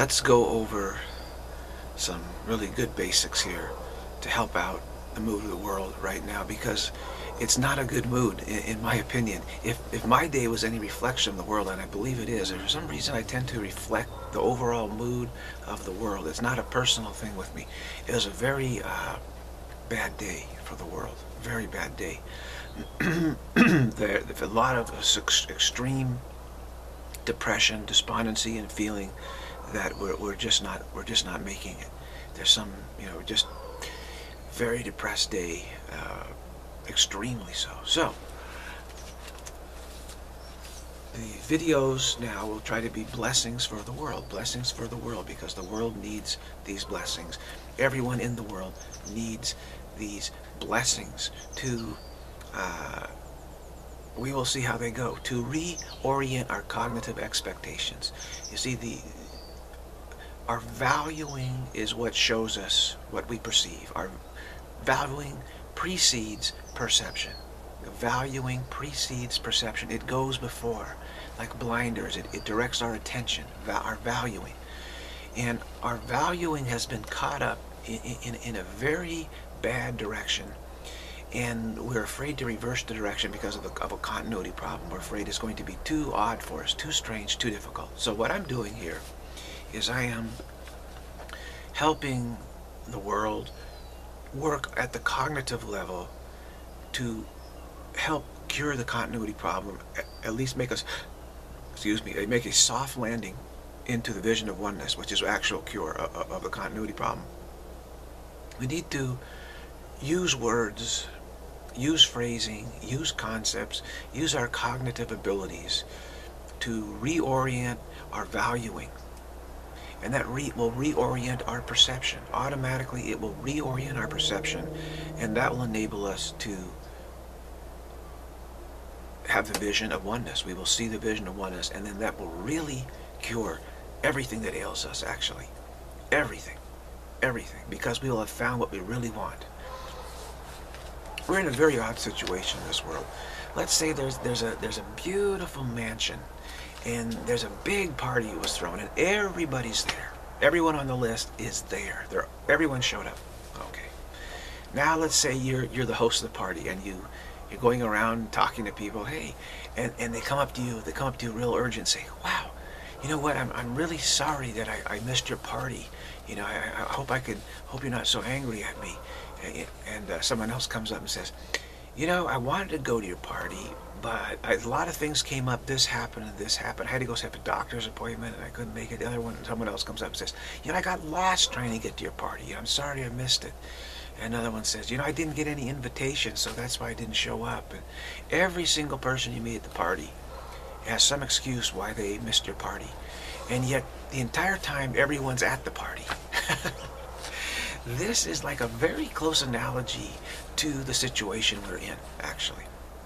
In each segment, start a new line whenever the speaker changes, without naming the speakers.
Let's go over some really good basics here to help out the mood of the world right now, because it's not a good mood, in my opinion. If my day was any reflection of the world, and I believe it is, for some reason I tend to reflect the overall mood of the world. It's not a personal thing with me. It was a very bad day for the world. Very bad day. There's a lot of extreme depression, despondency, and feeling that we're just not making it. There's some, just very depressed day, extremely so. So the videos now will try to be blessings for the world, because the world needs these blessings. Everyone in the world needs these blessings to we will see how they go, to reorient our cognitive expectations. You see, our valuing is what shows us what we perceive. Our valuing precedes perception. Valuing precedes perception. It goes before, like blinders. It directs our attention, our valuing. And our valuing has been caught up in a very bad direction. And we're afraid to reverse the direction because of a continuity problem. We're afraid it's going to be too odd for us, too strange, too difficult. So what I'm doing here is I am helping the world work at the cognitive level to help cure the continuity problem, at least make us, make a soft landing into the vision of oneness, which is actual cure of the continuity problem. We need to use words, use phrasing, use concepts, use our cognitive abilities to reorient our valuing. And that will reorient our perception. Automatically, it will reorient our perception, and that will enable us to have the vision of oneness. We will see the vision of oneness, and then that will really cure everything that ails us, actually. Everything. Everything. Because we will have found what we really want. We're in a very odd situation in this world. Let's say there's a beautiful mansion, and there's a big party that was thrown, and everybody's there. Everyone on the list is there. Everyone showed up. Okay. Now let's say you're the host of the party, and you're going around talking to people. Hey, and they come up to you. They come up to you real urgent, say, "Wow, you know what? I'm really sorry that I missed your party. I hope you're not so angry at me." And someone else comes up and says, "I wanted to go to your party, but a lot of things came up. This happened and this happened. I had to go have a doctor's appointment and I couldn't make it." The other one, someone else comes up and says, "I got lost trying to get to your party. I'm sorry I missed it." And another one says, "I didn't get any invitation, so that's why I didn't show up." And every single person you meet at the party has some excuse why they missed your party. And yet, the entire time, everyone's at the party. This is like a very close analogy to the situation we're in, actually.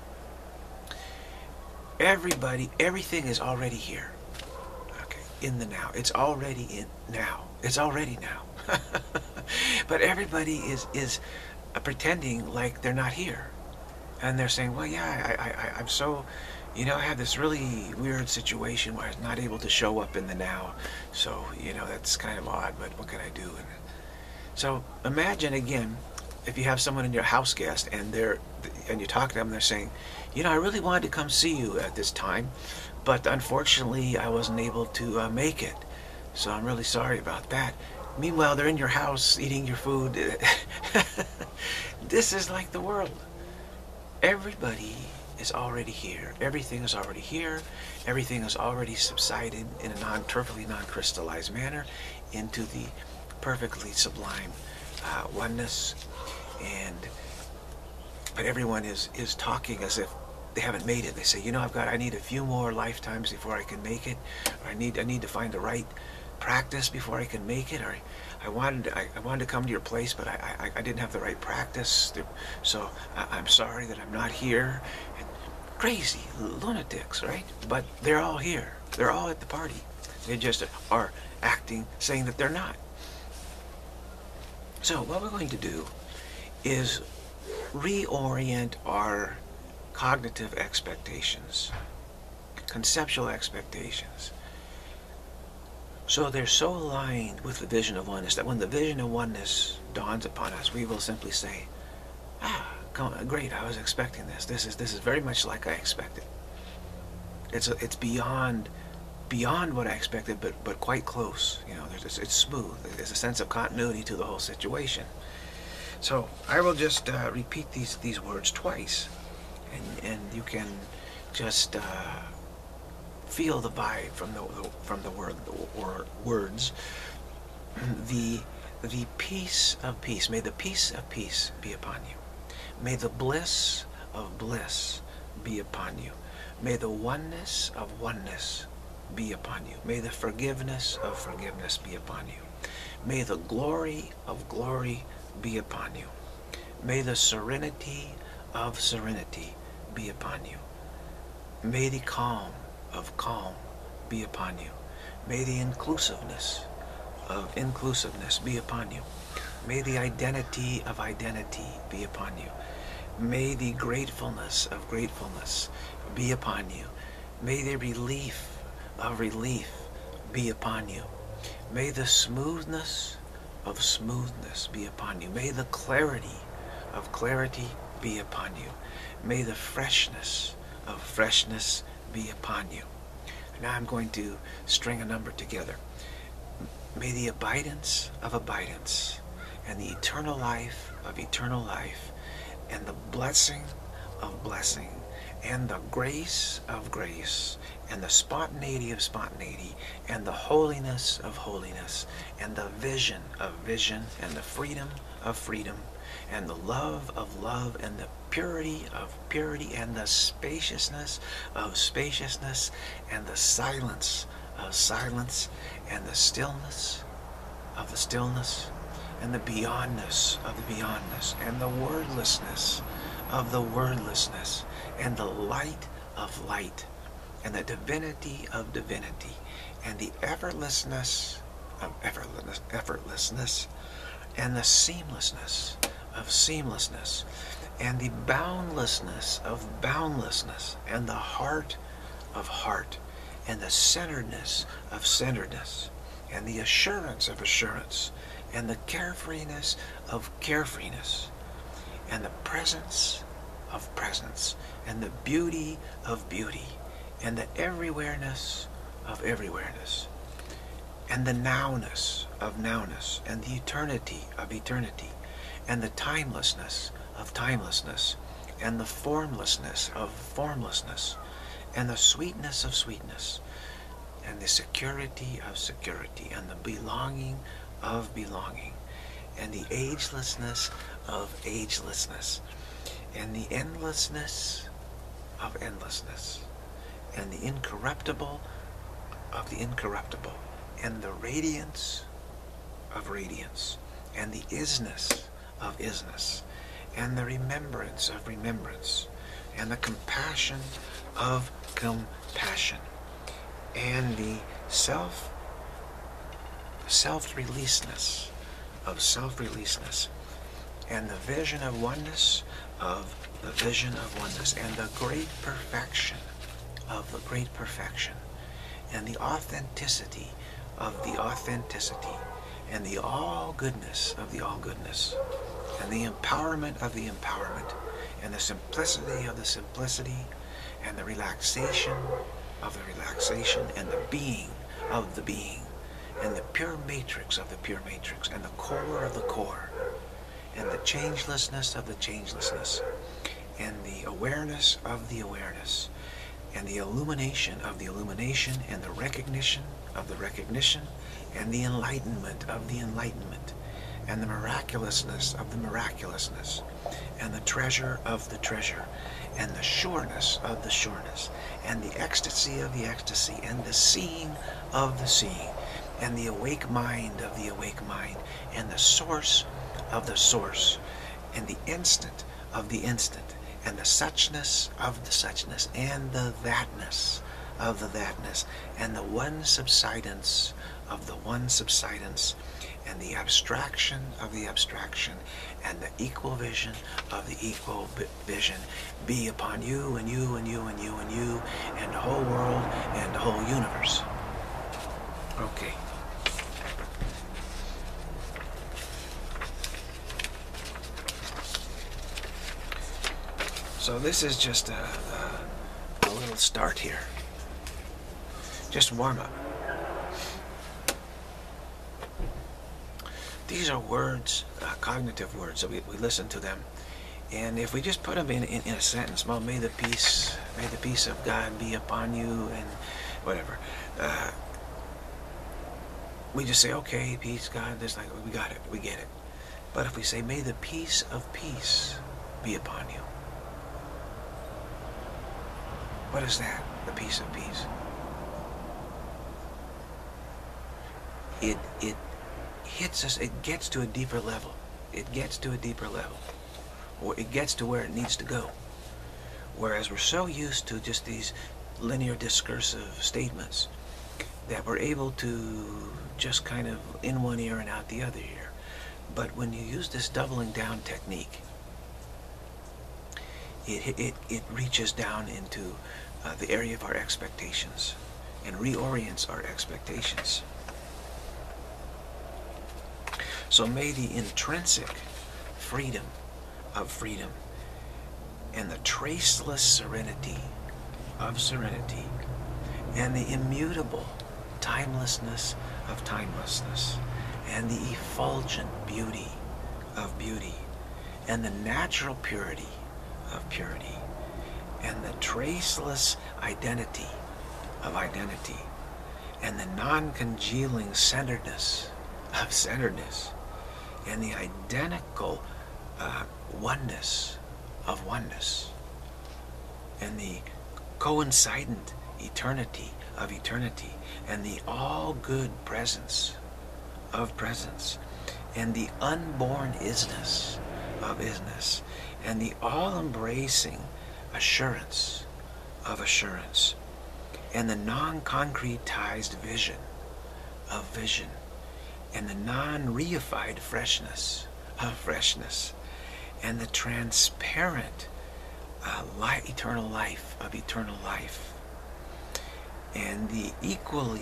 Everything is already here. Okay, in the now. It's already in now. It's already now. But everybody is pretending like they're not here. And they're saying, "Well, yeah, I'm so, I have this really weird situation where I'm not able to show up in the now. So, that's kind of odd, but what can I do?" So imagine again, if you have someone in your house guest and you talk to them, and they're saying, "I really wanted to come see you at this time, but unfortunately I wasn't able to make it. So I'm really sorry about that." Meanwhile, they're in your house eating your food. This is like the world. Everybody is already here. Everything is already here. Everything is already subsided in a perfectly non-crystallized manner into the perfectly sublime oneness. But everyone is talking as if they haven't made it. They say, I need a few more lifetimes before I can make it. Or I need to find the right practice before I can make it. Or I wanted to come to your place, but I didn't have the right practice. So I'm sorry that I'm not here. And crazy lunatics, right? But they're all here. They're all at the party. They just are acting, saying that they're not. So what we're going to do is reorient our cognitive expectations, conceptual expectations. So they're so aligned with the vision of oneness that when the vision of oneness dawns upon us, we will simply say, ah, great, I was expecting this. This is very much like I expected. It's beyond what I expected, but quite close. You know, it's smooth. There's a sense of continuity to the whole situation. So I will just repeat these words twice, and you can just feel the vibe from the words. The peace of peace. May the peace of peace be upon you. May the bliss of bliss be upon you. May the oneness of oneness be upon you. May the forgiveness of forgiveness be upon you. May the glory of glory be upon you. May the serenity of serenity be upon you. May the calm of calm be upon you. May the inclusiveness of inclusiveness be upon you. May the identity of identity be upon you. May the gratefulness of gratefulness be upon you. May the relief of relief be upon you. May the smoothness of smoothness be upon you. May the clarity of clarity be upon you. May the freshness of freshness be upon you. Now I'm going to string a number together. May the abidance of abidance and the eternal life of eternal life and the blessing of blessing and the grace of grace and the spontaneity of spontaneity and the holiness of holiness and the vision of vision and the freedom of freedom and the love of love and the purity of purity and the spaciousness of spaciousness and the silence of silence and the stillness of the stillness and the beyondness of the beyondness and the wordlessness of the wordlessness and the light of light and the divinity of divinity and the effortlessness of effortlessness and the seamlessness of seamlessness and the boundlessness of boundlessness and the heart of heart and the centeredness of centeredness and the assurance of assurance and the carefreeness of carefreeness and the presence of presence and the beauty of beauty and the everywhereness of everywhereness and the nowness of nowness and the eternity of eternity and the timelessness of timelessness and the formlessness of formlessness and the sweetness of sweetness and the security of security and the belonging of belonging and the agelessness of agelessness and the endlessness of endlessness and the incorruptible of the incorruptible and the radiance of radiance and the isness of isness and the remembrance of remembrance and the compassion of compassion and the self-releaseness of self-releaseness and the vision of oneness of the vision of oneness and the great perfection of the great perfection and the authenticity of the authenticity and the all goodness of the all goodness and the empowerment of the empowerment and the simplicity of the simplicity and the relaxation of the relaxation and the being of the being and the pure matrix of the pure matrix and the core of the core and the changelessness of the changelessness and the awareness of the awareness and the illumination of the illumination and the recognition of the recognition and the enlightenment of the enlightenment and the miraculousness of the miraculousness and the treasure of the treasure and the sureness of the sureness and the ecstasy of the ecstasy and the seeing of the seeing and the awake mind of the awake mind and the source of the source and the instant of the instant and the suchness of the suchness and the thatness of the thatness and the one subsidence of the one subsidence and the abstraction of the abstraction and the equal vision of the equal vision be upon you and you and you and you and you and the whole world and the whole universe. Okay. So this is just a little start here. Just warm up. These are words, cognitive words, so we listen to them. And if we just put them in a sentence, well, may the peace of God be upon you, and whatever. We just say, okay, peace, God, this, like, we got it, we get it. But if we say, may the peace of peace be upon you. What is that, the peace of peace? It hits us, it gets to a deeper level. It gets to a deeper level. Or it gets to where it needs to go. Whereas we're so used to just these linear discursive statements that we're able to just kind of in one ear and out the other ear. But when you use this doubling down technique, it reaches down into the area of our expectations and reorients our expectations. So may the intrinsic freedom of freedom and the traceless serenity of serenity and the immutable timelessness of timelessness and the effulgent beauty of beauty and the natural purity of purity and the traceless identity of identity and the non-congealing centeredness of centeredness and the identical oneness of oneness and the coincident eternity of eternity and the all-good presence of presence and the unborn isness of isness and the all-embracing assurance of assurance and the non-concretized vision of vision and the non-reified freshness of freshness and the transparent eternal life of eternal life and the equal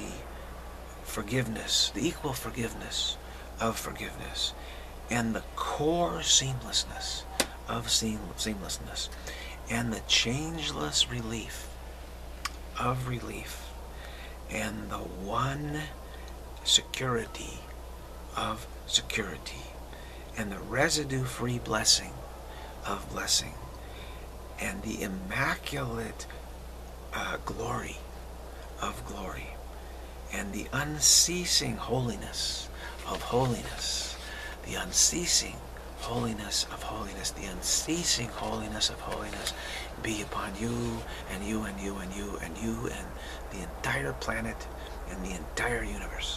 forgiveness of forgiveness and the core seamlessness of seamlessness and the changeless relief of relief and the one security of security and the residue-free blessing of blessing and the immaculate glory of glory and the unceasing holiness of holiness, the unceasing holiness of holiness, the unceasing holiness of holiness be upon you and you and you and you and you and the entire planet and the entire universe.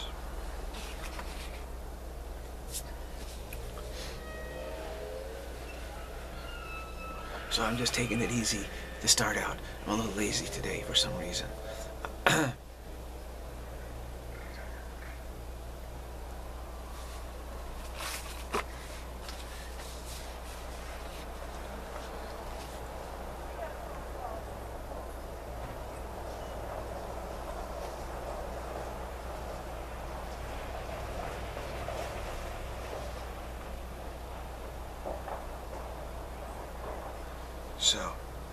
So I'm just taking it easy to start out. I'm a little lazy today for some reason. So,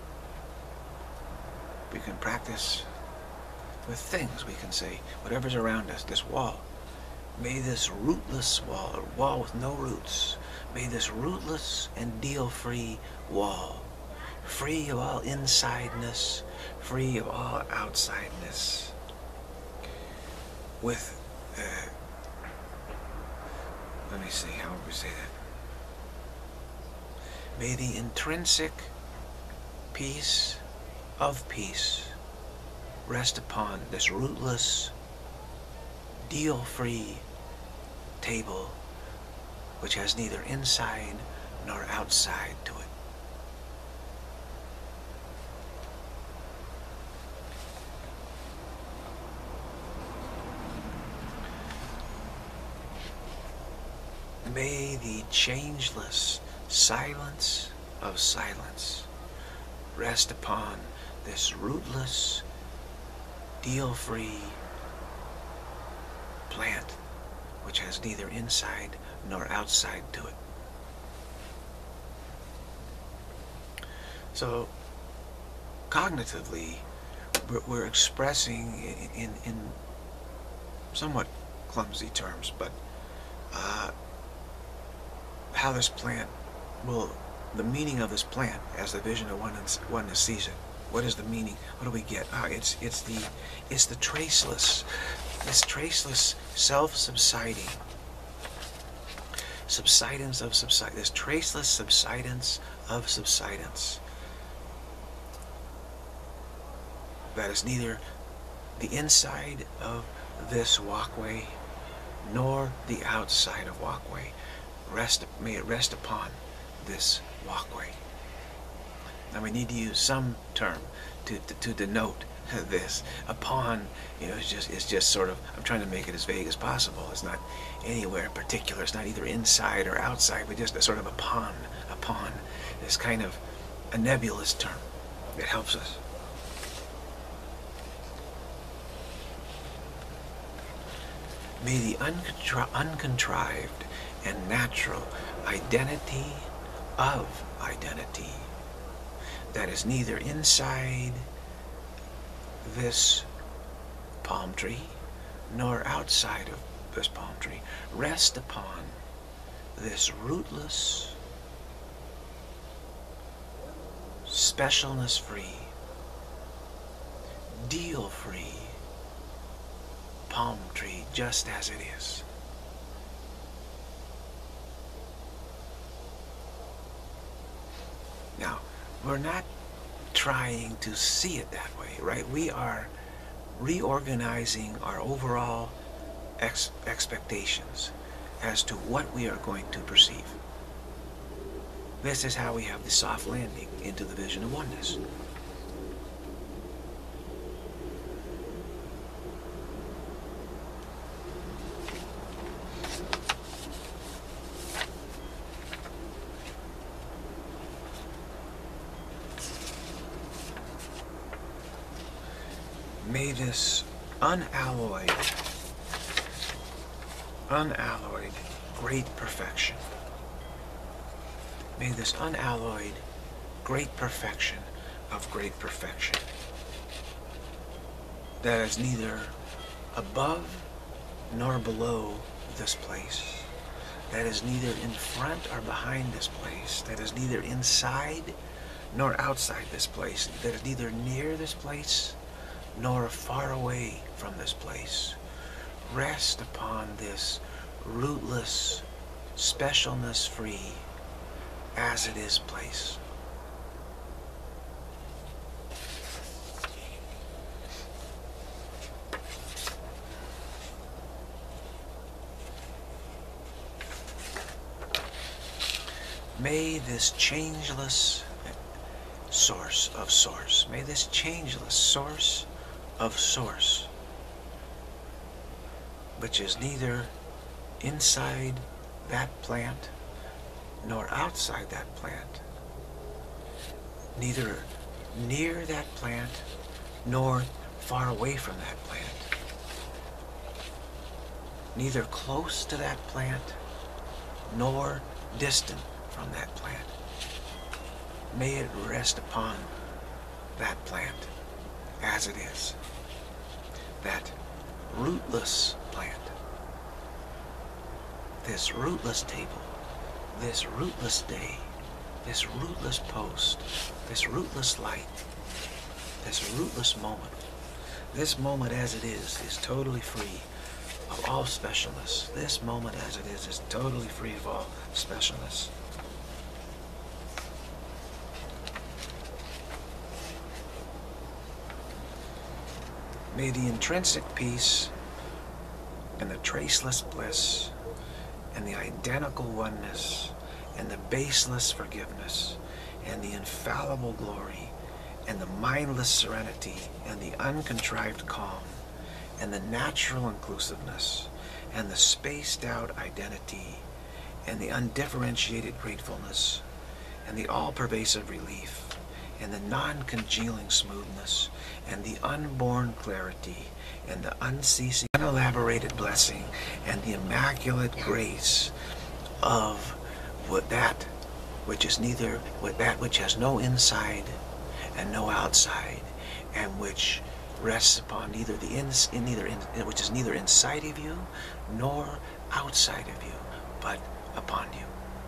we can practice with things. We can say, whatever's around us, this wall, may this rootless wall, or wall with no roots, may this rootless and deal-free wall, free of all insideness, free of all outsideness, with, let me see, how would we say that? May the intrinsic peace of peace rest upon this rootless, deal-free table which has neither inside nor outside to it. May the changeless silence of silence rest upon this rootless, deal-free plant which has neither inside nor outside to it. So cognitively, we're expressing in somewhat clumsy terms, but how this plant will, the meaning of this plant as the vision of oneness sees it. What is the meaning? What do we get? It's the traceless, this traceless self-subsiding subsidence of subsidence, this traceless subsidence of subsidence. That is neither the inside of this walkway nor the outside of walkway. May it rest upon this walkway. Now we need to use some term to denote this. Upon, it's just sort of, I'm trying to make it as vague as possible. It's not anywhere in particular. It's not either inside or outside, but just a sort of upon. This kind of a nebulous term that helps us. May the uncontrived and natural identity of identity that is neither inside this palm tree nor outside of this palm tree rest upon this rootless, specialness-free, deal-free palm tree just as it is. Now, we're not trying to see it that way, right? We are reorganizing our overall expectations as to what we are going to perceive. This is how we have the soft landing into the vision of oneness. May this unalloyed great perfection, may this unalloyed great perfection of great perfection that is neither above nor below this place, that is neither in front or behind this place, that is neither inside nor outside this place, that is neither near this place nor far away from this place, rest upon this rootless, specialness-free, as it is place. May this changeless source of source, may this changeless source of source, which is neither inside that plant nor outside that plant, neither near that plant nor far away from that plant, neither close to that plant nor distant from that plant. May it rest upon that plant as it is, that rootless plant, this rootless table, this rootless day, this rootless post, this rootless light, this rootless moment. This moment as it is totally free of all specialness. This moment as it is totally free of all specialness. May the intrinsic peace and the traceless bliss and the identical oneness and the baseless forgiveness and the infallible glory and the mindless serenity and the uncontrived calm and the natural inclusiveness and the spaced out identity and the undifferentiated gratefulness and the all-pervasive relief and the non-congealing smoothness and the unborn clarity and the unceasing, unelaborated blessing and the immaculate grace of what that which is neither with that which has no inside and no outside, and which rests upon neither the which is neither inside of you nor outside of you, but upon you.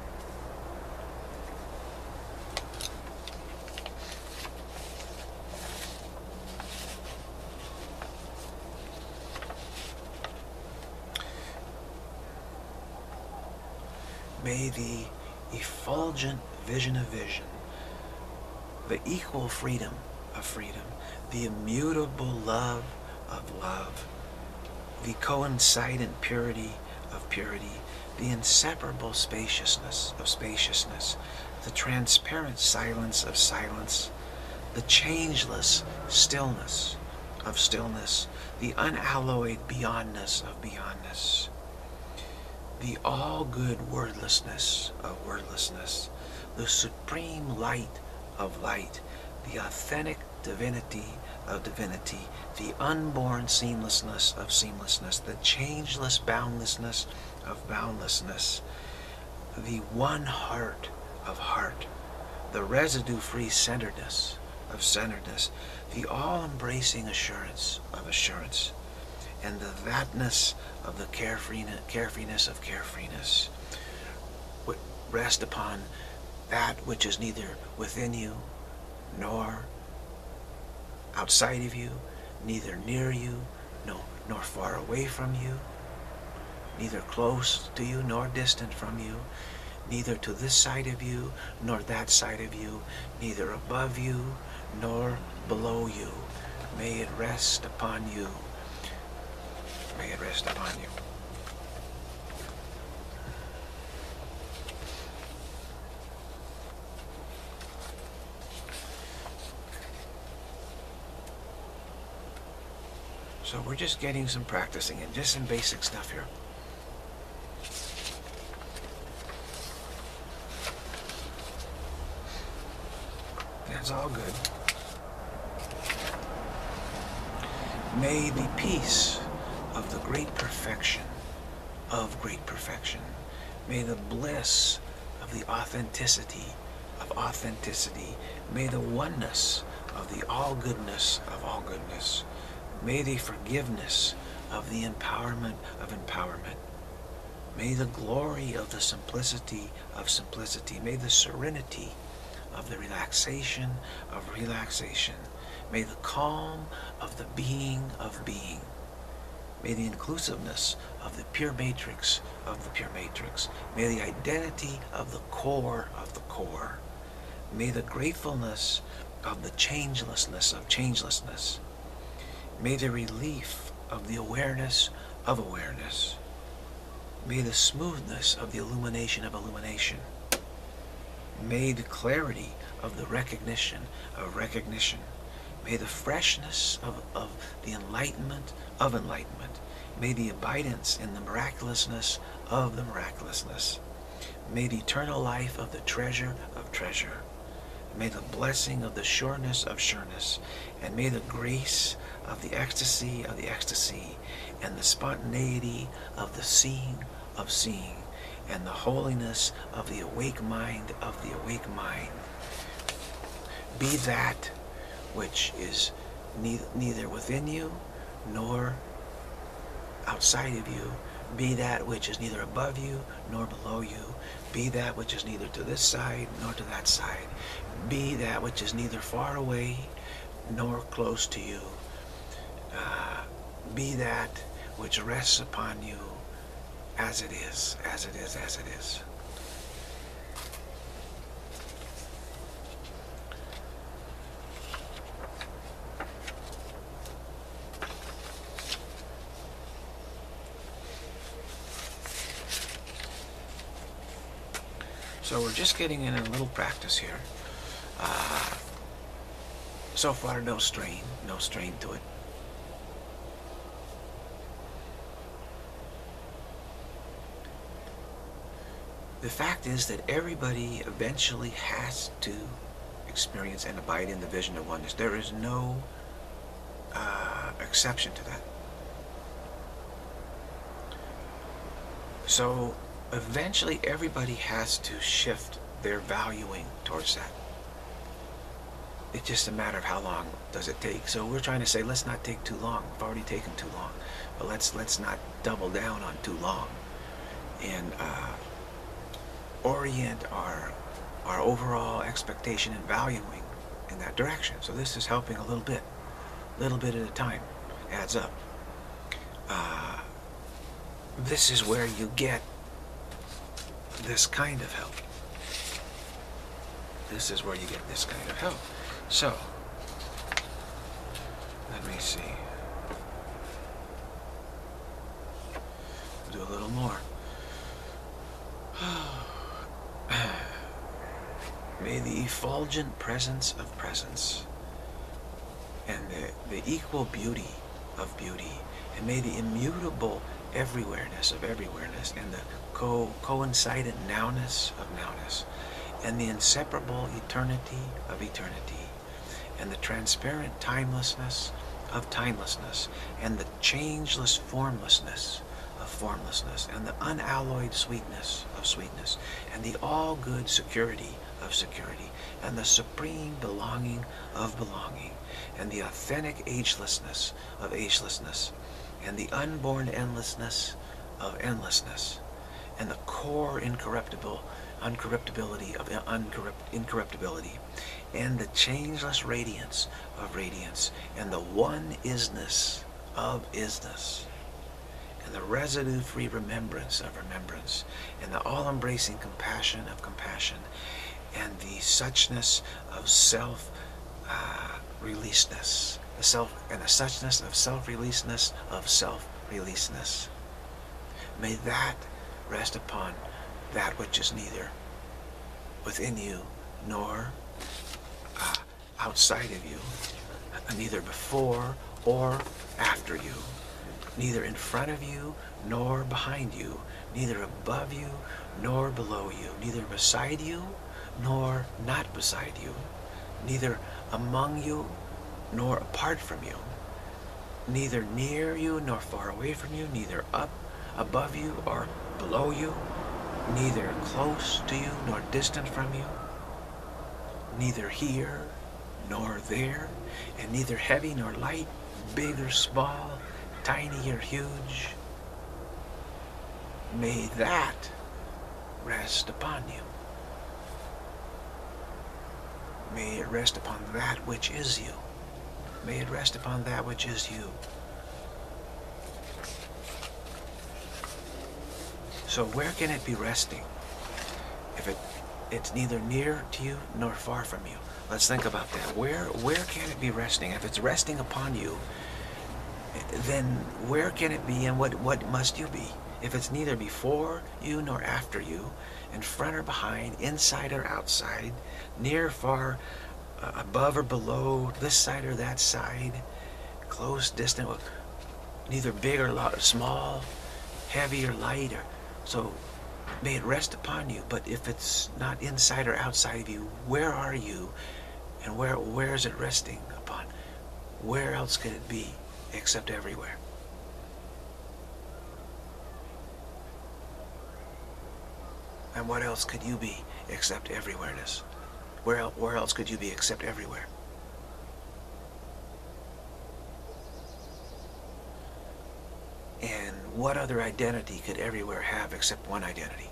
May the effulgent vision of vision, the equal freedom of freedom, the immutable love of love, the coincident purity of purity, the inseparable spaciousness of spaciousness, the transparent silence of silence, the changeless stillness of stillness, the unalloyed beyondness of beyondness, the all-good wordlessness of wordlessness, the supreme light of light, the authentic divinity of divinity, the unborn seamlessness of seamlessness, the changeless boundlessness of boundlessness, the one heart of heart, the residue-free centeredness of centeredness, the all-embracing assurance of assurance, and the thatness of the carefreeness of carefreeness. Rest upon that which is neither within you nor outside of you, neither near you nor far away from you, neither close to you nor distant from you, neither to this side of you nor that side of you, neither above you nor below you. May it rest upon you. May it rest upon you. So we're just getting some practicing and just some basic stuff here. That's all good. May the peace of the great perfection, may the bliss of the authenticity of authenticity, may the oneness of the all-goodness of all goodness, may the forgiveness of the empowerment of empowerment, may the glory of the simplicity of simplicity, may the serenity of the relaxation of relaxation, may the calm of the being of being, may the inclusiveness of the pure matrix of the pure matrix, may the identity of the core of the core, may the gratefulness of the changelessness of changelessness, may the relief of the awareness of awareness, may the smoothness of the illumination of illumination, may the clarity of the recognition of recognition, may the freshness of the enlightenment of enlightenment, may the abidance in the miraculousness of the miraculousness, may the eternal life of the treasure of treasure, may the blessing of the sureness of sureness, and may the grace of the ecstasy, and the spontaneity of the seeing, and the holiness of the awake mind, be that which is neither within you nor outside of you, be that which is neither above you nor below you, be that which is neither to this side nor to that side, be that which is neither far away nor close to you, be that which rests upon you as it is, as it is, as it is. So we're just getting in a little practice here. So far, no strain to it. The fact is that everybody eventually has to experience and abide in the vision of oneness. There is no exception to that. So eventually everybody has to shift their valuing towards that. It's just a matter of how long does it take. So we're trying to say, let's not take too long. We've already taken too long, but let's not double down on too long, and orient our overall expectation and valuing in that direction. So this is helping a little bit at a time, adds up. This is where you get this kind of help. This is where you get this kind of help. So, let me see. Do a little more. May the effulgent presence of presence and the equal beauty of beauty, and may the immutable everywhereness of everywhereness, and the coincident nowness of nowness, and the inseparable eternity of eternity, and the transparent timelessness of timelessness, and the changeless formlessness of formlessness, and the unalloyed sweetness of sweetness, and the all-good security of security, and the supreme belonging of belonging, and the authentic agelessness of agelessness, and the unborn endlessness of endlessness, and the core uncorruptibility of incorruptibility, and the changeless radiance of radiance, and the one isness of isness, and the residue-free remembrance of remembrance, and the all-embracing compassion of compassion, and the suchness of self-releasedness, the suchness of self-releasedness of self-releasedness. May that rest upon that which is neither within you nor outside of you, neither before or after you, neither in front of you nor behind you, neither above you nor below you, neither beside you nor not beside you, neither among you nor apart from you, neither near you nor far away from you, neither up above you or below you, neither close to you nor distant from you, neither here nor there, and neither heavy nor light, big or small, tiny or huge. May that rest upon you. May it rest upon that which is you. May it rest upon that which is you. So where can it be resting if it's neither near to you nor far from you? Let's think about that. Where can it be resting? If it's resting upon you, then where can it be, and what must you be? If it's neither before you nor after you, in front or behind, inside or outside, near, far, above or below, this side or that side, close, distant, neither big or small, heavy or light, so may it rest upon you. But if it's not inside or outside of you, where are you, and where is it resting upon? Where else could it be except everywhere? And what else could you be except everywhereness? Where else could you be except everywhere? And what other identity could everywhere have except one identity?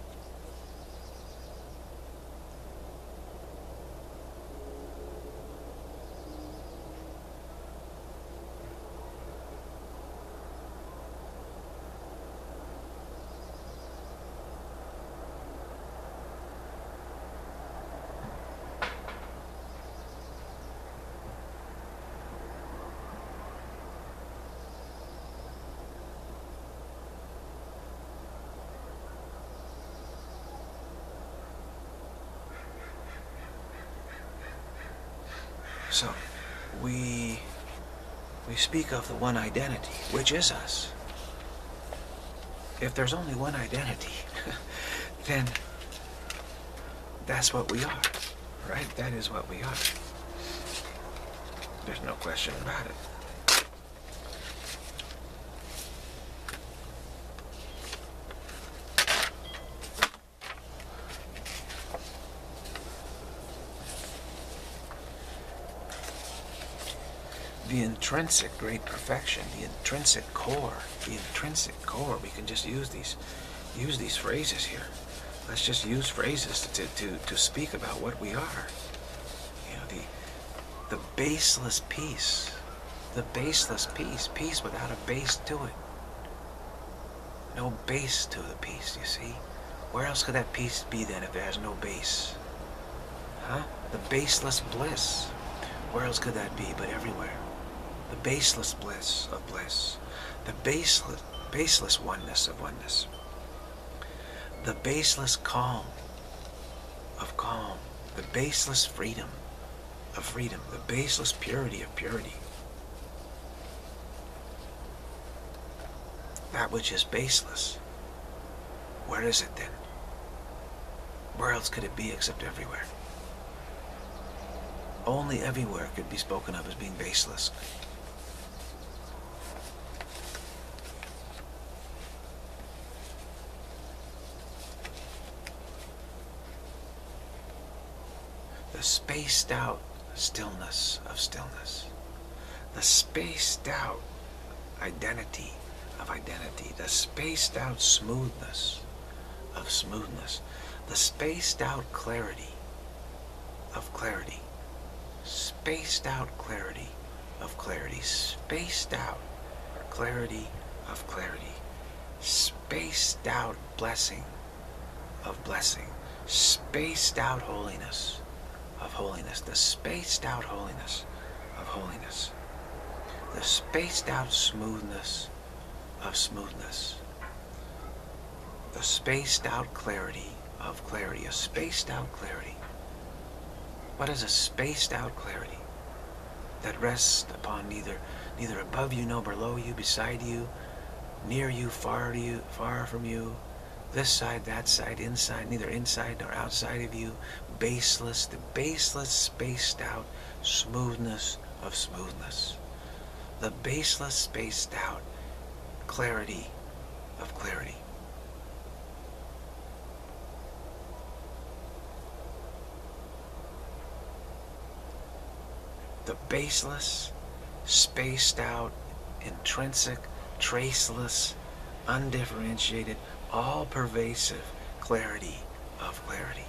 So, we speak of the one identity, which is us. If there's only one identity, then that's what we are, right? That is what we are. There's no question about it. intrinsic great perfection, the intrinsic core, We can just use these phrases here. Let's just use phrases to speak about what we are. You know, the baseless peace. The baseless peace. Peace without a base to it. No base to the peace, you see? Where else could that peace be then if it has no base? Huh? The baseless bliss. Where else could that be but everywhere? The baseless bliss of bliss. The baseless oneness of oneness. The baseless calm of calm. The baseless freedom of freedom. The baseless purity of purity. That which is baseless. Where is it then? Where else could it be except everywhere? Only everywhere could be spoken of as being baseless. The spaced out stillness of stillness. The spaced out identity of identity. The spaced out smoothness of smoothness. The spaced out clarity of clarity. Spaced out clarity of clarity. Spaced out clarity of clarity. Spaced out blessing of blessing. Spaced out holiness of holiness. The spaced out holiness of holiness. The spaced out smoothness of smoothness. The spaced out clarity of clarity. A spaced out clarity. What is a spaced out clarity? That rests upon neither above you nor below you, beside you, near you, far from you, this side, that side, inside, neither inside nor outside of you, baseless, the baseless, spaced out smoothness of smoothness. The baseless, spaced out clarity of clarity. The baseless, spaced out, intrinsic, traceless, undifferentiated, all-pervasive clarity of clarity.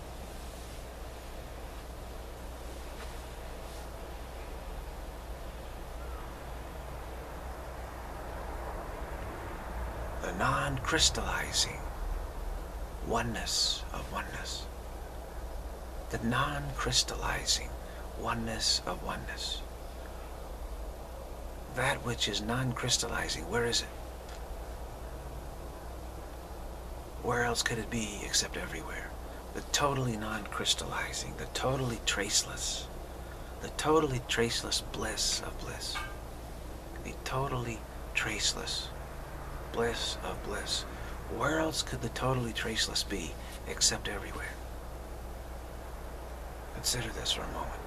The non-crystallizing oneness of oneness. The non-crystallizing oneness of oneness. That which is non-crystallizing, where is it? Where else could it be except everywhere? The totally non-crystallizing, the totally traceless bliss of bliss. The totally traceless bliss of bliss. Where else could the totally traceless be except everywhere? Consider this for a moment.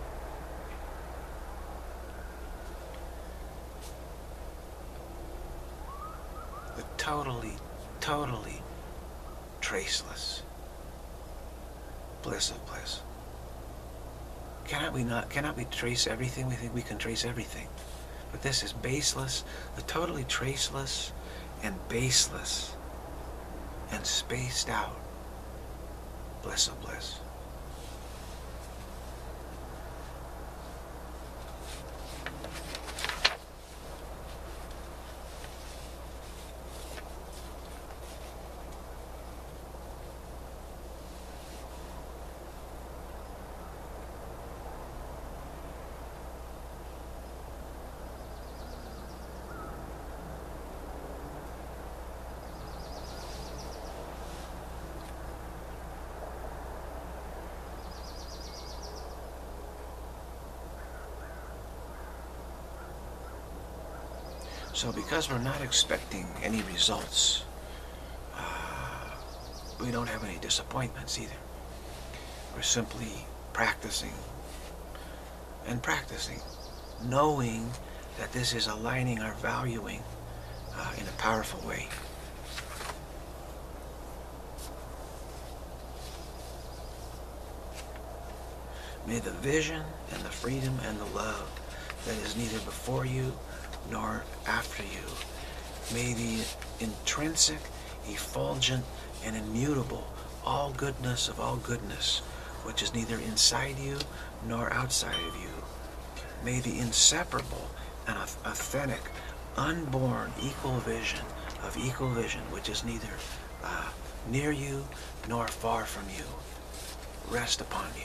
The totally traceless bliss of bliss. Cannot we trace everything? We think we can trace everything. But this is baseless, the totally traceless and baseless and spaced out bliss of bliss. So because we're not expecting any results, we don't have any disappointments either. We're simply practicing and practicing, knowing that this is aligning our valuing in a powerful way. May the vision and the freedom and the love that is neither before you nor after you. May the intrinsic, effulgent, and immutable all goodness of all goodness, which is neither inside you nor outside of you. May the inseparable and authentic, unborn equal vision of equal vision, which is neither near you nor far from you, rest upon you.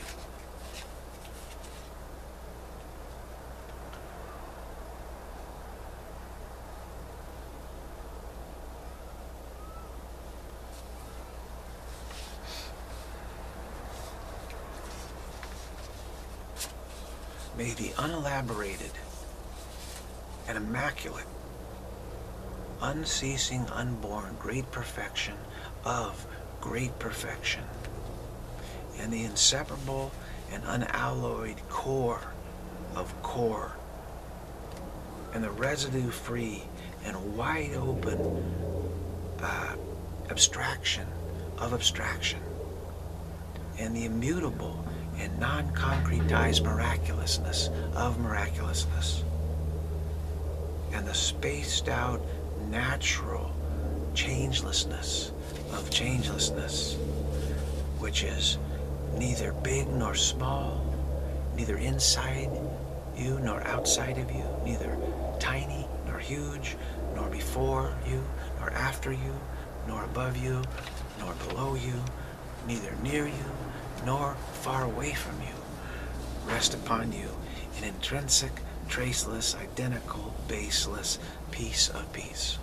May the unelaborated and immaculate, unceasing, unborn, great perfection of great perfection, and the inseparable and unalloyed core of core, and the residue-free and wide-open abstraction of abstraction, and the immutable and non-concretized miraculousness of miraculousness, and the spaced-out natural changelessness of changelessness, which is neither big nor small, neither inside you nor outside of you, neither tiny nor huge, nor before you, nor after you, nor above you, nor below you, neither near you nor far away from you, rest upon you in intrinsic, traceless, identical, baseless peace of peace.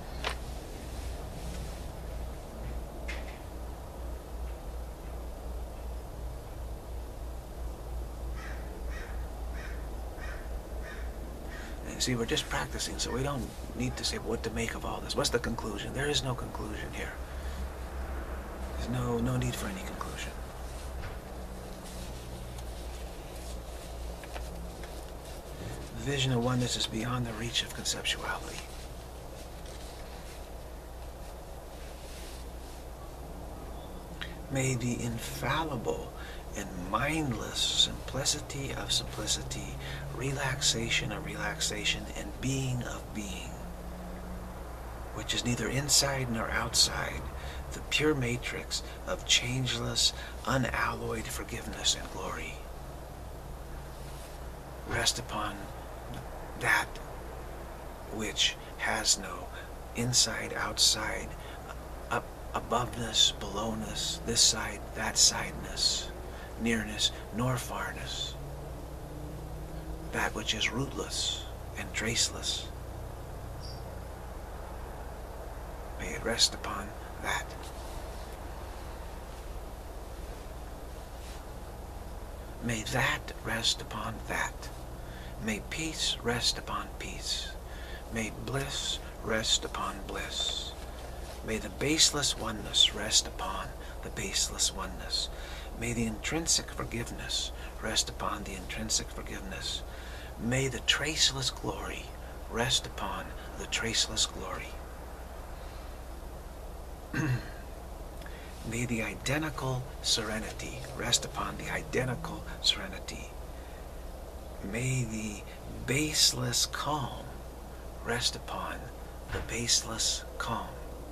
And see, we're just practicing, so we don't need to say what to make of all this. What's the conclusion? There is no conclusion here. There's no need for any conclusion. The vision of oneness is beyond the reach of conceptuality. May the infallible and mindless simplicity of simplicity, relaxation of relaxation, and being of being, which is neither inside nor outside, the pure matrix of changeless, unalloyed forgiveness and glory, rest upon that which has no inside, outside, aboveness, belowness, this side, that sideness, nearness, nor farness. That which is rootless and traceless. May it rest upon that. May that rest upon that. May peace rest upon peace. May bliss rest upon bliss. May the baseless oneness rest upon the baseless oneness. May the intrinsic forgiveness rest upon the intrinsic forgiveness. May the traceless glory rest upon the traceless glory. May the identical serenity rest upon the identical serenity. May the baseless calm rest upon the baseless calm.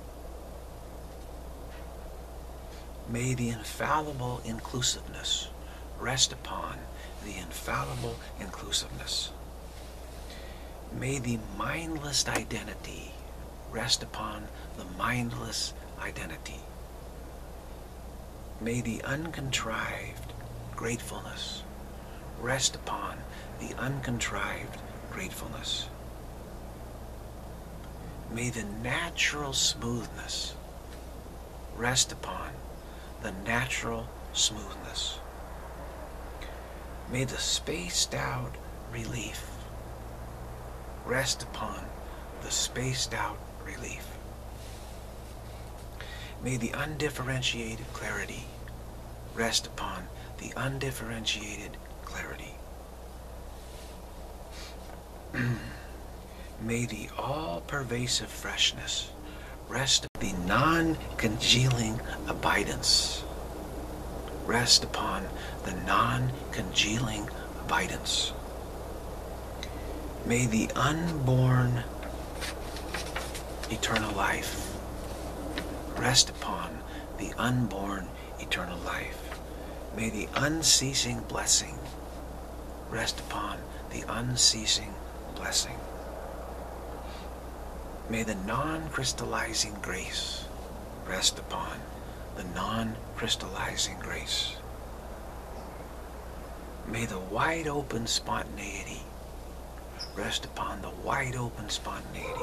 May the infallible inclusiveness rest upon the infallible inclusiveness. May the mindless identity rest upon the mindless identity. May the uncontrived gratefulness rest upon the uncontrived gratefulness. May the natural smoothness rest upon the natural smoothness. May the spaced out relief rest upon the spaced out relief. May the undifferentiated clarity rest upon the undifferentiated clarity. May the all-pervasive freshness rest upon the non-congealing abidance. Rest upon the non-congealing abidance. May the unborn eternal life rest upon the unborn eternal life. May the unceasing blessing rest upon the unceasing blessing. May the non-crystallizing grace rest upon the non-crystallizing grace. May the wide open spontaneity rest upon the wide open spontaneity.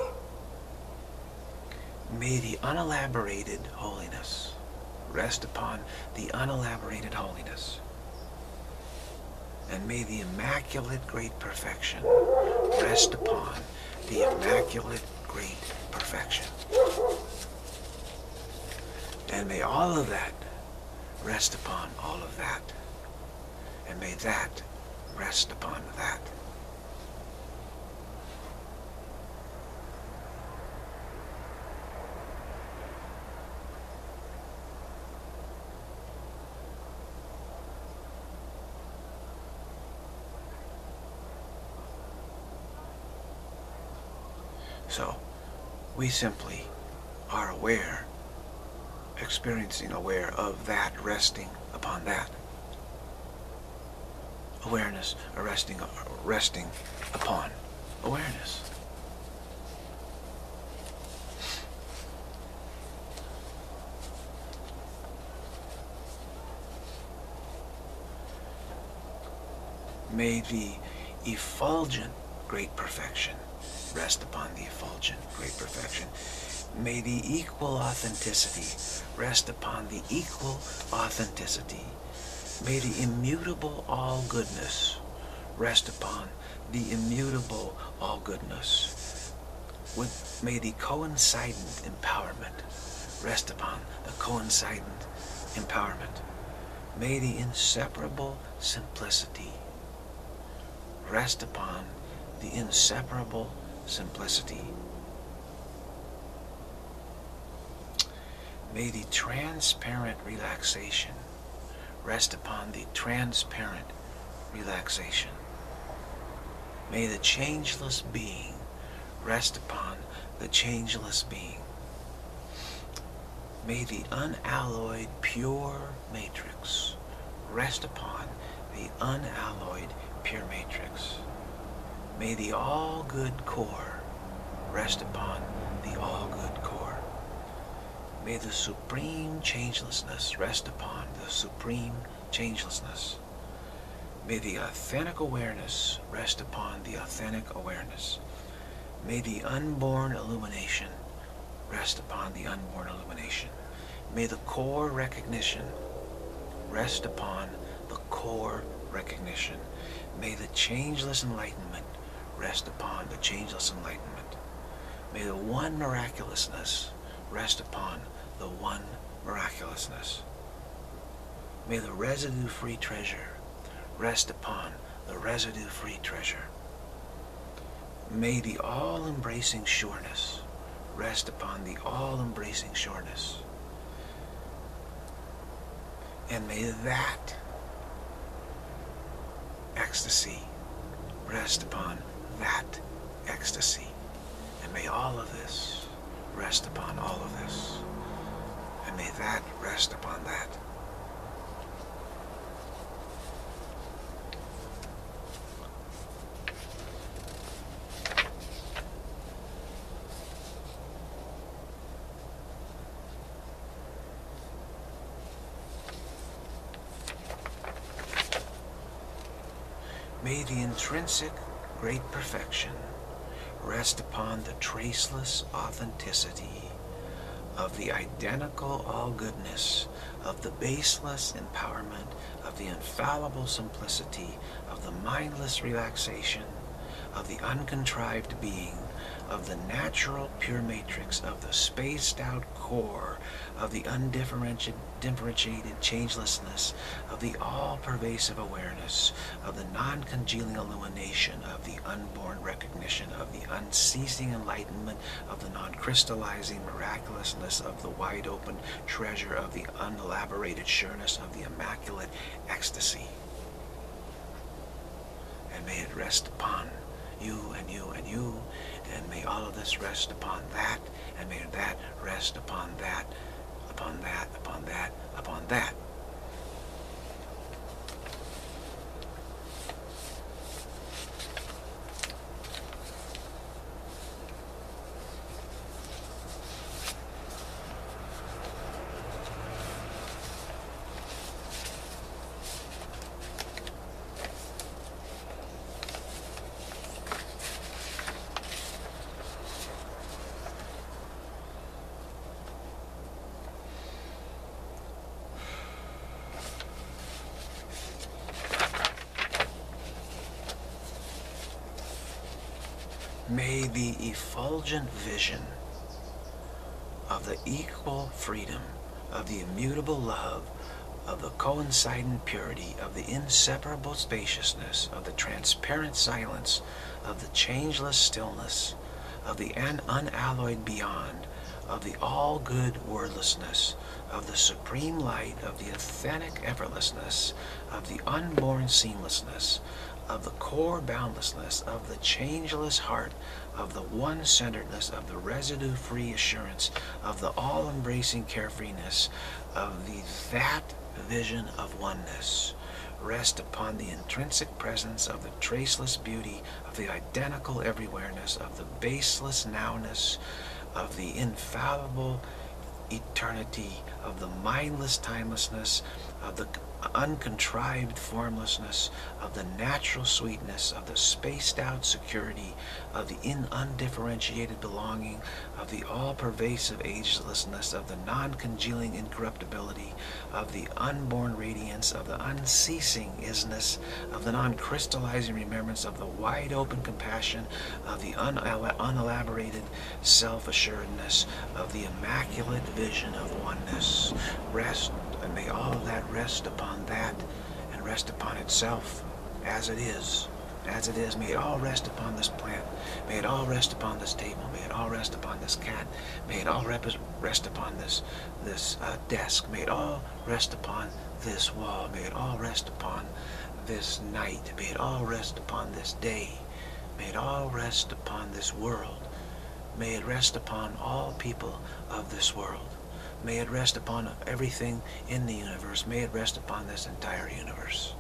May the unelaborated holiness rest upon the unelaborated holiness. And may the immaculate great perfection rest upon the immaculate great perfection. And may all of that rest upon all of that. And may that rest upon that. So, we simply are aware, experiencing aware of that resting upon that. Awareness resting upon awareness. May the effulgent great perfection rest upon the effulgent great perfection. May the equal authenticity rest upon the equal authenticity. May the immutable all goodness rest upon the immutable all goodness. May the coincident empowerment rest upon the coincident empowerment. May the inseparable simplicity rest upon the inseparable simplicity. May the transparent relaxation rest upon the transparent relaxation. May the changeless being rest upon the changeless being. May the unalloyed pure matrix rest upon the unalloyed pure matrix. May the all-good core rest upon the all-good core. May the supreme changelessness rest upon the supreme changelessness. May the authentic awareness rest upon the authentic awareness. May the unborn illumination rest upon the unborn illumination. May the core recognition rest upon the core recognition. May the changeless enlightenment rest upon the changeless enlightenment. May the one miraculousness rest upon the one miraculousness. May the residue-free treasure rest upon the residue-free treasure. May the all-embracing sureness rest upon the all-embracing sureness. And may that ecstasy rest upon that ecstasy. And may all of this rest upon all of this. And may that rest upon that. May the intrinsic great perfection rest upon the traceless authenticity of the identical all-goodness, of the baseless empowerment, of the infallible simplicity, of the mindless relaxation, of the uncontrived being, of the natural pure matrix, of the spaced-out core, of the undifferentiated changelessness, of the all-pervasive awareness, of the non-congealing illumination, of the unborn recognition, of the unceasing enlightenment, of the non-crystallizing miraculousness, of the wide-open treasure, of the unelaborated sureness, of the immaculate ecstasy. And may it rest upon you and you and you, and may all of this rest upon that, and may that rest upon that, upon that, upon that, upon that. May the effulgent vision of the equal freedom, of the immutable love, of the coincident purity, of the inseparable spaciousness, of the transparent silence, of the changeless stillness, of the unalloyed beyond, of the all-good wordlessness, of the supreme light, of the authentic effortlessness, of the unborn seamlessness, of the core boundlessness, of the changeless heart, of the one-centeredness, of the residue-free assurance, of the all-embracing carefreeness, of that vision of oneness, rest upon the intrinsic presence of the traceless beauty, of the identical everywhereness, of the baseless nowness, of the infallible eternity, of the mindless timelessness, of the uncontrived formlessness, of the natural sweetness, of the spaced-out security, of the undifferentiated belonging, of the all-pervasive agelessness, of the non-congealing incorruptibility, of the unborn radiance, of the unceasing isness, of the non-crystallizing remembrance, of the wide-open compassion, of the unelaborated self-assuredness, of the immaculate vision of oneness. Rest, and may all of that rest upon that, and rest upon itself, as it is. As it is. May it all rest upon this plant. May it all rest upon this table. May it all rest upon this cat. May it all rest upon this desk. May it all rest upon this wall. May it all rest upon this night. May it all rest upon this day. May it all rest upon this world. May it rest upon all people of this world. May it rest upon everything in the universe. May it rest upon this entire universe.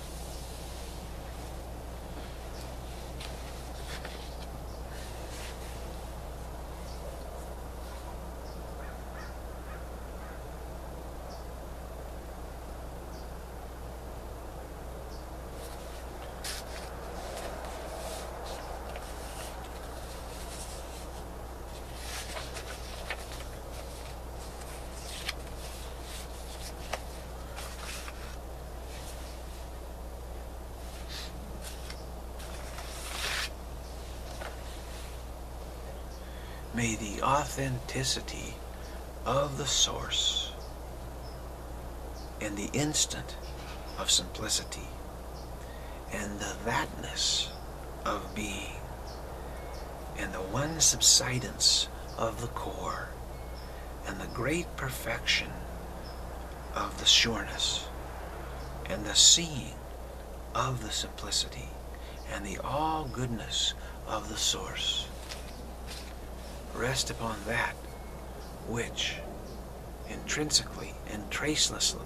May the authenticity of the source and the instant of simplicity and the thatness of being and the one subsidence of the core and the great perfection of the sureness and the seeing of the simplicity and the all goodness of the source rest upon that which intrinsically and tracelessly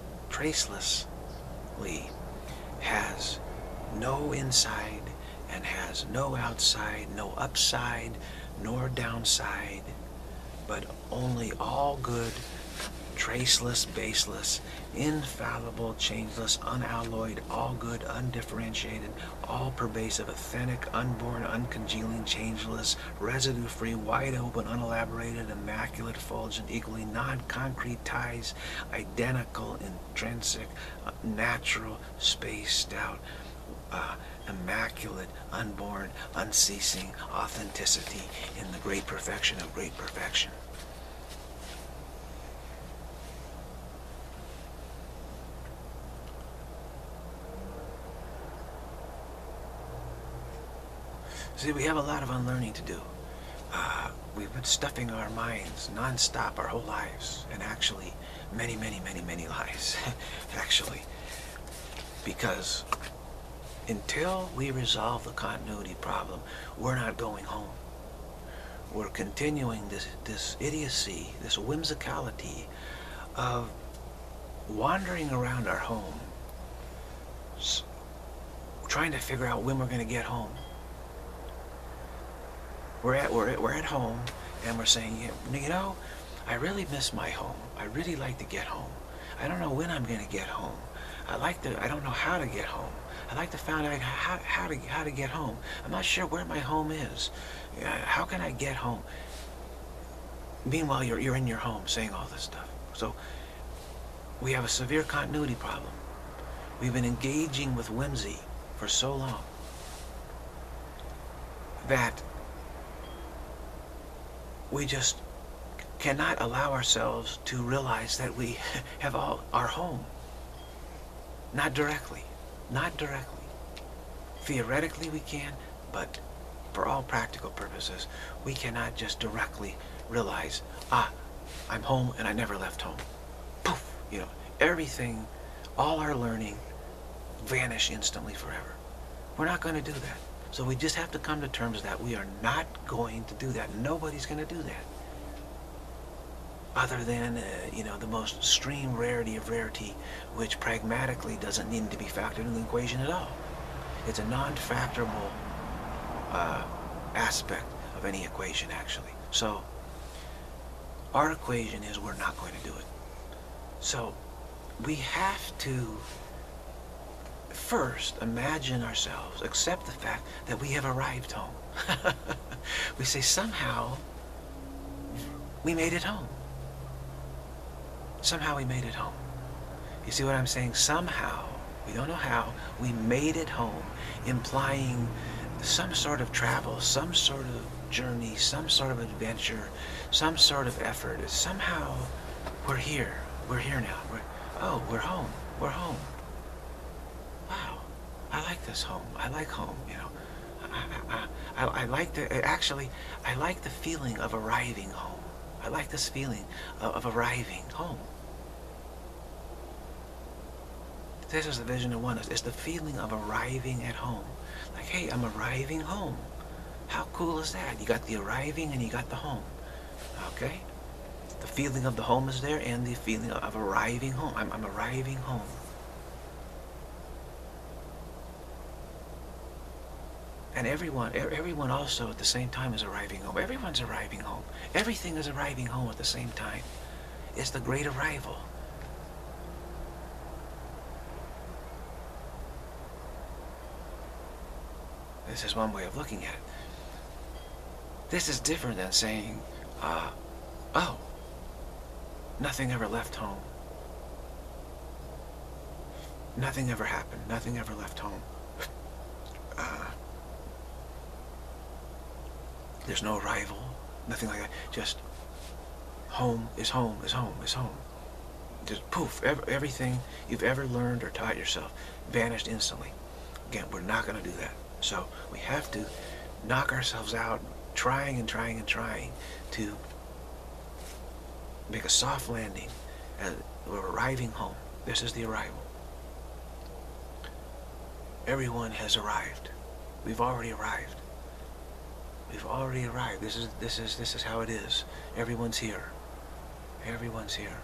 has no inside and has no outside, no upside nor downside, but only all good, traceless, baseless, infallible, changeless, unalloyed, all good, undifferentiated, all-pervasive, authentic, unborn, uncongealing, changeless, residue-free, wide-open, unelaborated, immaculate, effulgent, equally non-concrete ties, identical, intrinsic, natural, spaced-out, immaculate, unborn, unceasing authenticity in the great perfection of great perfection. See, we have a lot of unlearning to do. We've been stuffing our minds non-stop our whole lives, and actually many lives, actually, because Until we resolve the continuity problem, we're not going home. We're continuing this idiocy, this whimsicality of wandering around our home, trying to figure out when we're going to get home. We're at home, and we're saying, you know, I really miss my home. I really like to get home. I don't know when I'm going to get home. I don't know how to get home. I'd like to find out how to get home. I'm not sure where my home is. How can I get home? Meanwhile, you're in your home saying all this stuff. So we have a severe continuity problem. We've been engaging with whimsy for so long that we just cannot allow ourselves to realize that we have our home. Not directly. Not directly. Theoretically we can, but for all practical purposes, we cannot just directly realize, I'm home and I never left home. Poof! You know, everything, all our learning, vanish instantly forever. We're not going to do that. So we just have to come to terms that we are not going to do that. Nobody's going to do that. Other than, the most extreme rarity of rarity, which pragmatically doesn't need to be factored in the equation at all. It's a non-factorable aspect of any equation, actually. So, our equation is we're not going to do it. So, we have to first imagine ourselves, accept the fact that we have arrived home. We say, somehow, we made it home. Somehow we made it home. You see what I'm saying? Somehow, we don't know how, we made it home, implying some sort of travel, some sort of journey, some sort of adventure, some sort of effort. Somehow, we're here. We're here now. We're home. We're home. Wow, I like this home. I like home, you know. I like I like the feeling of arriving home. I like this feeling of arriving home. This is the vision of oneness. It's the feeling of arriving at home. Like, hey, I'm arriving home. How cool is that? You got the arriving and you got the home. Okay? The feeling of the home is there and the feeling of arriving home. I'm arriving home. And everyone also at the same time is arriving home. Everyone's arriving home. Everything is arriving home at the same time. It's the great arrival. This is one way of looking at it. This is different than saying, nothing ever left home. Nothing ever happened. Nothing ever left home. There's no arrival. Nothing like that. Just home is home is home is home. Just poof. Everything you've ever learned or taught yourself vanished instantly. Again, we're not going to do that. So we have to knock ourselves out, trying and trying and trying to make a soft landing. We're arriving home. This is the arrival. Everyone has arrived. We've already arrived. We've already arrived. This is how it is. Everyone's here. Everyone's here.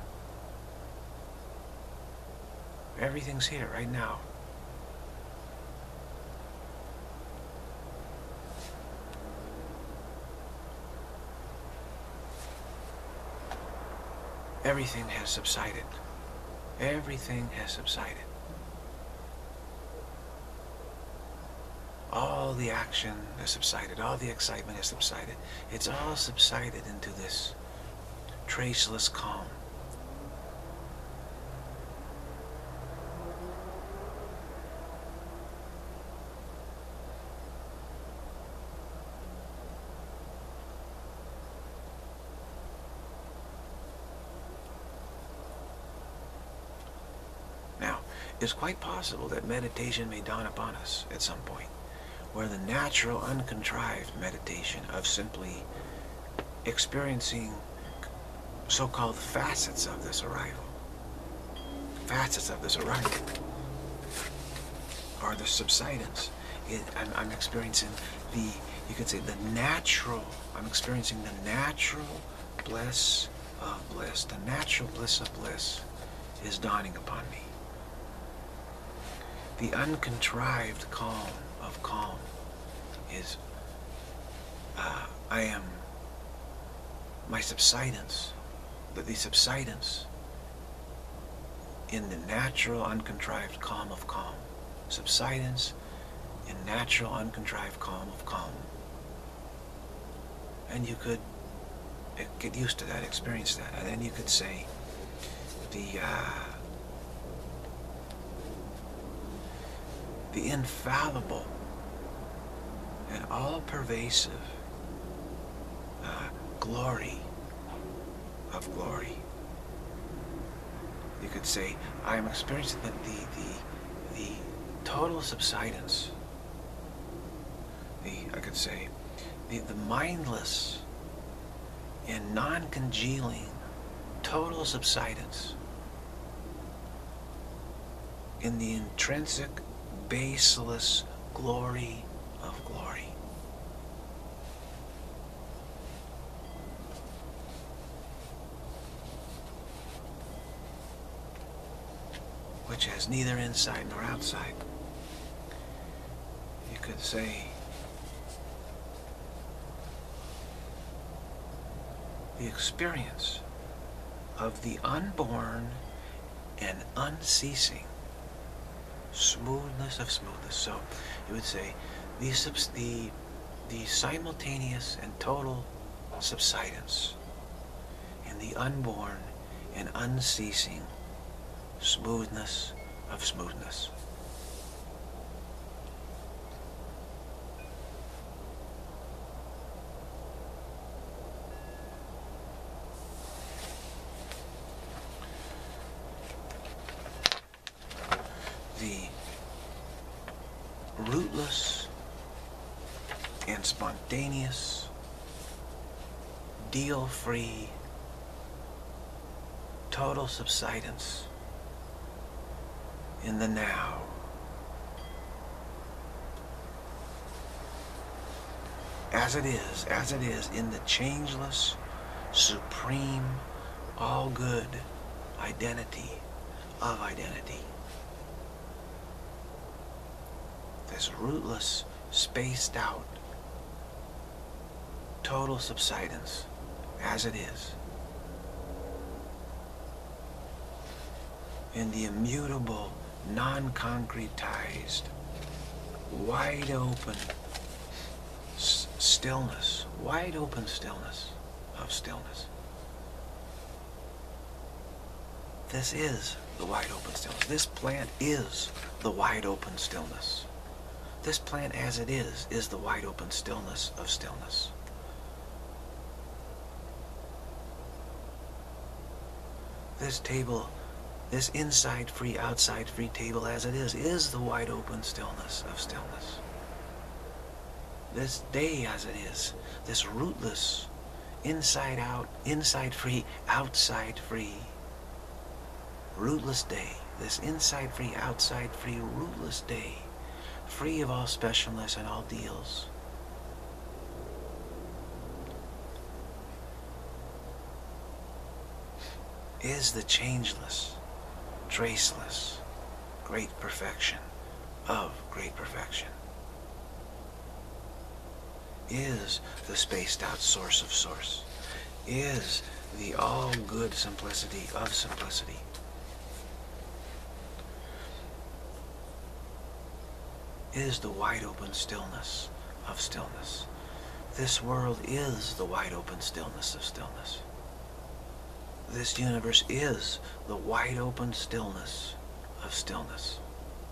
Everything's here right now. Everything has subsided. Everything has subsided. All the action has subsided. All the excitement has subsided. It's all subsided into this traceless calm. Now, it's quite possible that meditation may dawn upon us at some point, where the natural, uncontrived meditation of simply experiencing so-called facets of this arrival. Facets of this arrival. or the subsidence. I'm experiencing the, you could say the natural, I'm experiencing the natural bliss of bliss. The natural bliss of bliss is dawning upon me. The uncontrived calm of calm is, I am, my subsidence, the subsidence in the natural uncontrived calm of calm. Subsidence in natural uncontrived calm of calm. And you could get used to that, experience that, and then you could say the infallible and all-pervasive glory of glory. You could say, I am experiencing the total subsidence. I could say, the mindless and non-congealing total subsidence in the intrinsic, baseless glory of glory. Which has neither inside nor outside. You could say the experience of the unborn and unceasing smoothness of smoothness. So you would say the simultaneous and total subsidence in the unborn and unceasing smoothness of smoothness. The rootless and spontaneous, deal-free, total subsidence in the now. As it is in the changeless, supreme, all-good identity of identity. This rootless, spaced out, total subsidence, as it is. In the immutable, non-concretized, wide open stillness, wide open stillness of stillness. This is the wide open stillness. This plant is the wide open stillness. This plant as it is the wide open stillness of stillness. This table, this inside free, outside free table as it is the wide open stillness of stillness. This day as it is, this rootless, inside out, inside free, outside free, rootless day, this inside free, outside free, rootless day, free of all specialness and all deals. Is the changeless, traceless, great perfection of great perfection. Is the spaced out source of source. Is the all good simplicity of simplicity. Is the wide open stillness of stillness. This world is the wide open stillness of stillness. This universe is the wide open stillness of stillness.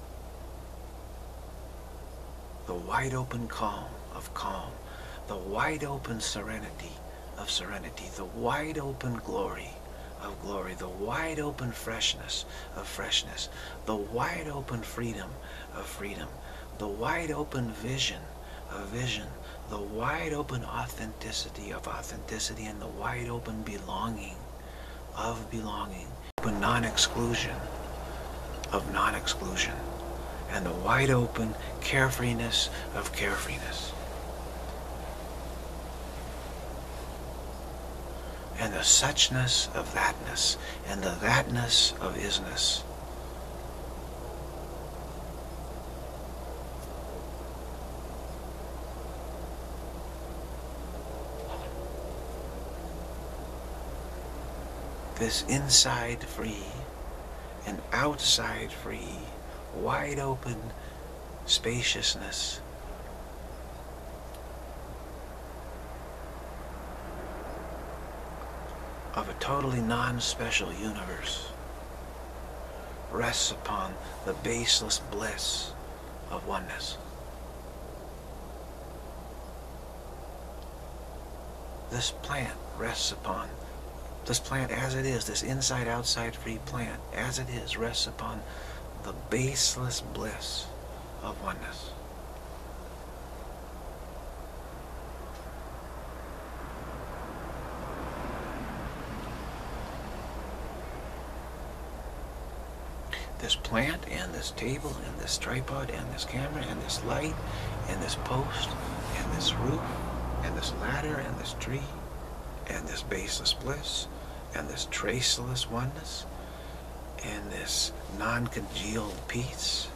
The wide open calm of calm. The wide open serenity of serenity. The wide open glory of glory. The wide open freshness of freshness. The wide open freedom of freedom. The wide open vision of vision. The wide open authenticity of authenticity, and the wide open belonging of belonging. Open non-exclusion of non-exclusion. and the wide open carefreeness of carefreeness. And the suchness of thatness, and the thatness of isness. This inside free and outside free, wide open spaciousness of a totally non-special universe rests upon the baseless bliss of oneness. This plant rests upon, this plant as it is, this inside-outside free plant as it is, rests upon the baseless bliss of oneness. This plant and this table and this tripod and this camera and this light and this post and this roof and this ladder and this tree and this baseless bliss and this traceless oneness and this non-congealed peace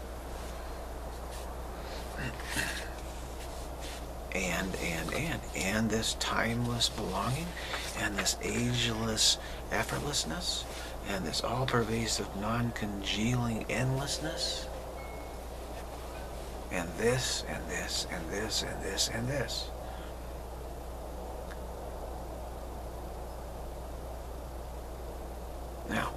and this timeless belonging and this ageless effortlessness and this all-pervasive non-congealing endlessness and this and this and this and this and this. Now,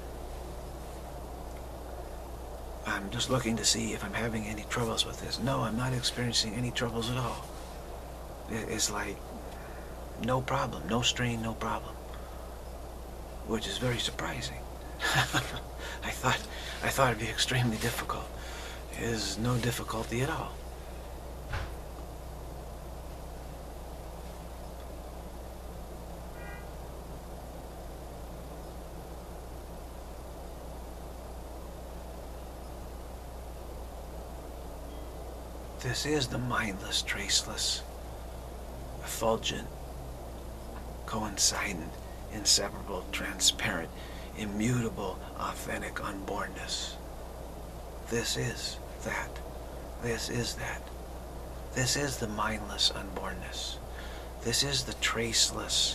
I'm just looking to see if I'm having any troubles with this. No, I'm not experiencing any troubles at all. It's like no problem, no strain, no problem, which is very surprising. I thought it'd be extremely difficult. It is no difficulty at all. This is the mindless, traceless, effulgent, coincident, inseparable, transparent, immutable, authentic unbornness. This is that. This is that. This is the mindless unbornness. This is the traceless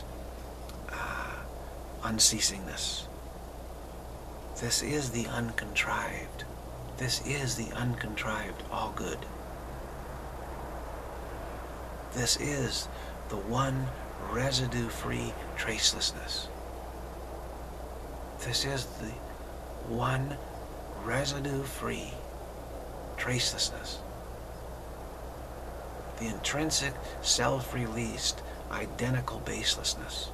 unceasingness. This is the uncontrived. This is the uncontrived all good. This is the one residue-free tracelessness. This is the one residue-free tracelessness. The intrinsic, self-released, identical baselessness.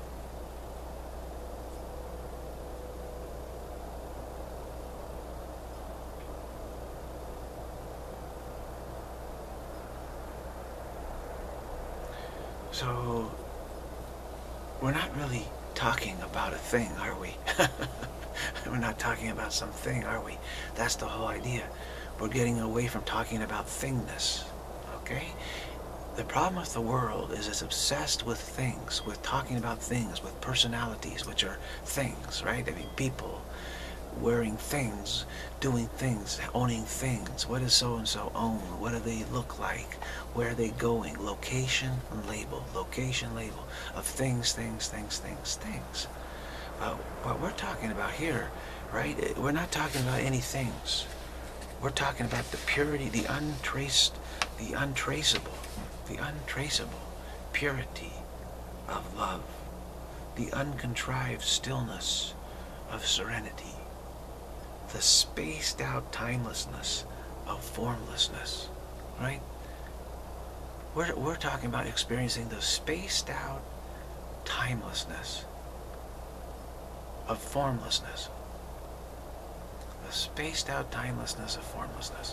So, we're not really talking about a thing, are we? We're not talking about something, are we? That's the whole idea. We're getting away from talking about thingness, okay? The problem with the world is it's obsessed with things, with talking about things, with personalities, which are things, right? I mean, people wearing things, doing things, owning things. What does so-and-so own? What do they look like? Where are they going? Location and label. Location, label of things, things, things, things, things. What we're talking about here, right? We're not talking about any things. We're talking about the purity, the untraced, the untraceable purity of love, the uncontrived stillness of serenity, the spaced out timelessness of formlessness, right? We're talking about experiencing the spaced out timelessness of formlessness. The spaced out timelessness of formlessness.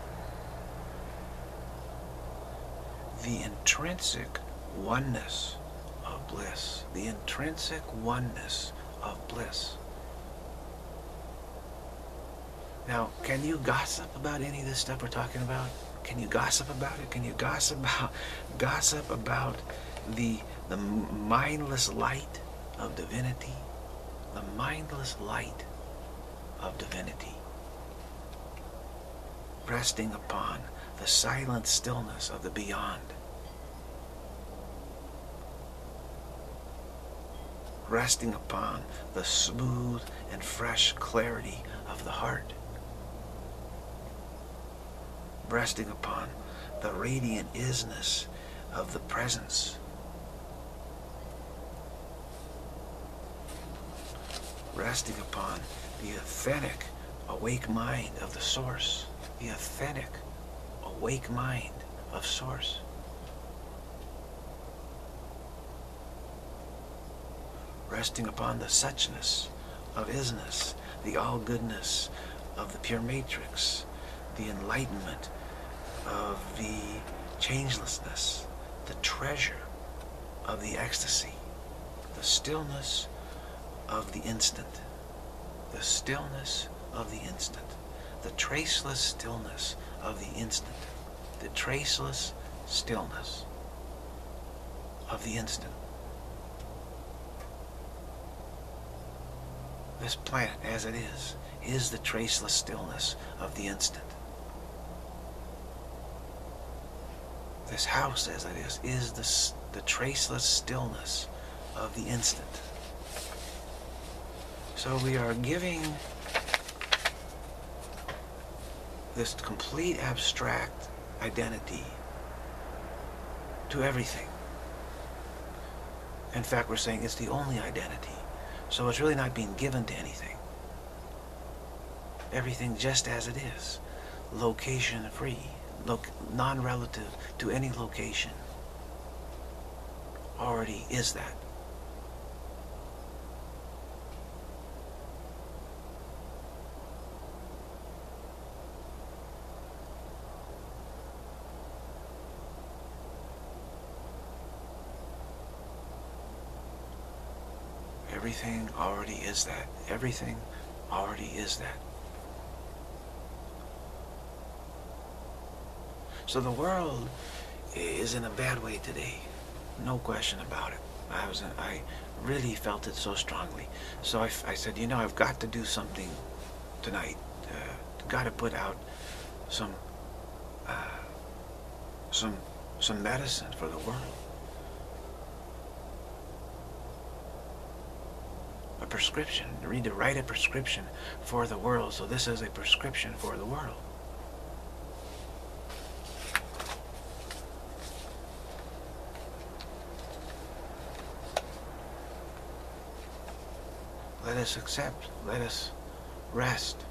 The intrinsic oneness of bliss. The intrinsic oneness of bliss. Now, can you gossip about any of this stuff we're talking about? Can you gossip about it? Can you gossip about the mindless light of divinity? The mindless light of divinity, resting upon the silent stillness of the beyond, resting upon the smooth and fresh clarity of the heart, resting upon the radiant isness of the presence, resting upon the authentic awake mind of the source, the authentic awake mind of source. Resting upon the suchness of isness, the all-goodness of the pure matrix, the enlightenment of the changelessness, the treasure of the ecstasy, the stillness of the instant, the stillness of the instant, the traceless stillness of the instant, the traceless stillness of the instant. This planet, as it is the traceless stillness of the instant. This house, as it is the traceless stillness of the instant. So we are giving this complete abstract identity to everything. In fact, we're saying it's the only identity. So it's really not being given to anything. Everything just as it is, location free, non-relative to any location, already is that. Everything already is that. Everything already is that. So the world is in a bad way today. No question about it. I really felt it so strongly. So I said, you know, I've got to do something tonight. Got to put out some medicine for the world. A prescription. To write a prescription for the world. So this is a prescription for the world. Let us accept. Let us rest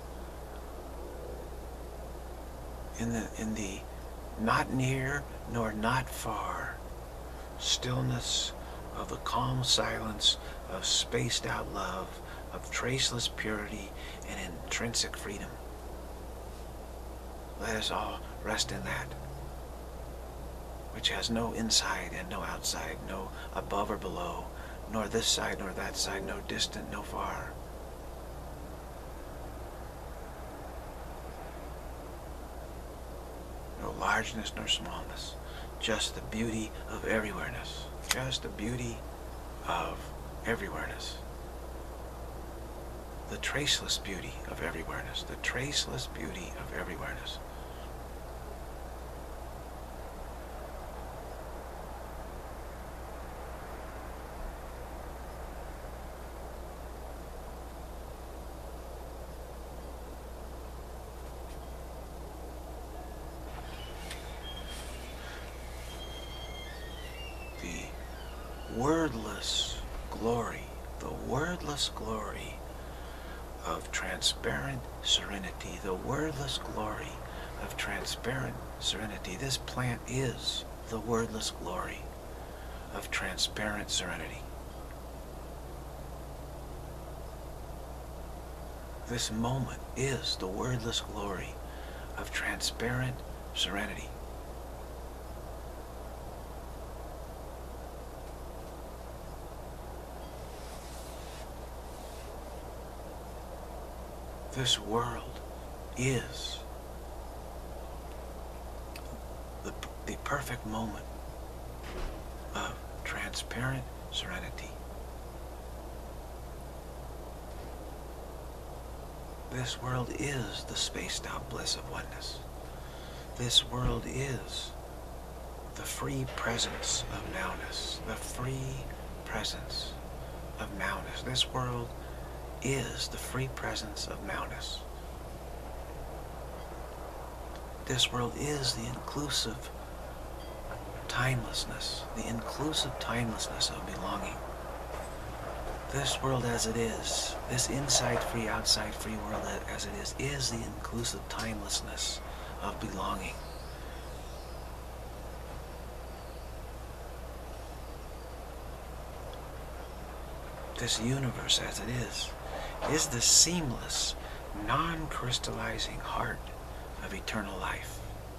in the not near nor not far stillness of the calm silence of spaced out love, of traceless purity and intrinsic freedom. Let us all rest in that, which has no inside and no outside, no above or below, nor this side nor that side, no distant, no far. No largeness nor smallness, just the beauty of everywhereness, just the beauty of everywhereness. The traceless beauty of everywhereness, the traceless beauty of everywhereness. The wordless glory of transparent serenity, the wordless glory of transparent serenity. This plant is the wordless glory of transparent serenity. This moment is the wordless glory of transparent serenity. This world is the perfect moment of transparent serenity. This world is the spaced-out bliss of oneness. This world is the free presence of nowness, the free presence of nowness. This world is the free presence of nowness. This world is the inclusive timelessness, the inclusive timelessness of belonging. This world as it is, this inside free, outside free world as it is the inclusive timelessness of belonging. This universe as it is the seamless, non-crystallizing heart of eternal life.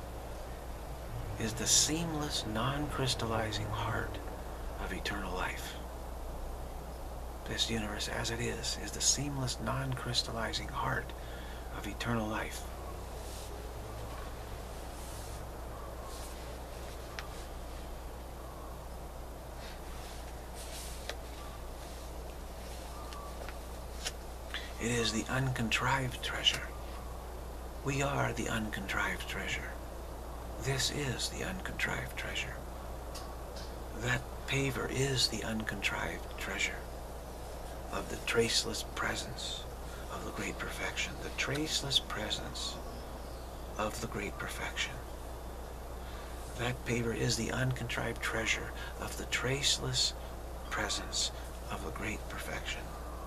Is the seamless, non-crystallizing heart of eternal life. This universe as it is the seamless, non-crystallizing heart of eternal life. It is the uncontrived treasure. We are the uncontrived treasure. This is the uncontrived treasure. That paver is the uncontrived treasure of the traceless presence of the great perfection. The traceless presence of the great perfection. That paver is the uncontrived treasure of the traceless presence of the great perfection.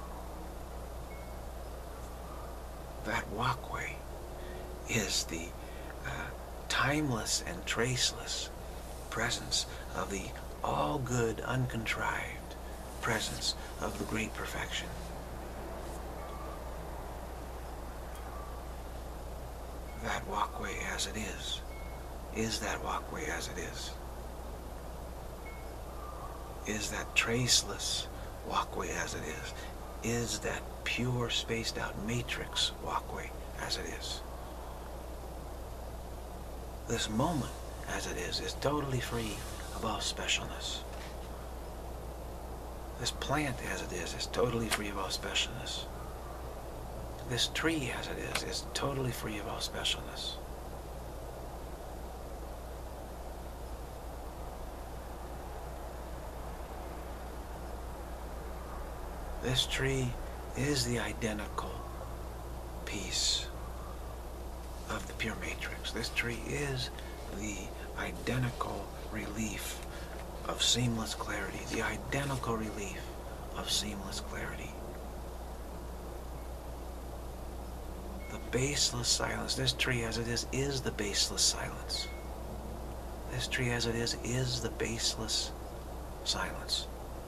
That walkway is the timeless and traceless presence of the all-good, uncontrived presence of the great perfection. That walkway as it is that walkway as it is that traceless walkway as it is that pure spaced out matrix walkway as it is. This moment as it is totally free of all specialness. This plant as it is totally free of all specialness. This tree as it is totally free of all specialness. This tree is the identical piece of the pure matrix. This tree is the identical relief of seamless clarity, the identical relief of seamless clarity. The baseless silence. This tree as it is the baseless silence. This tree as it is the baseless silence.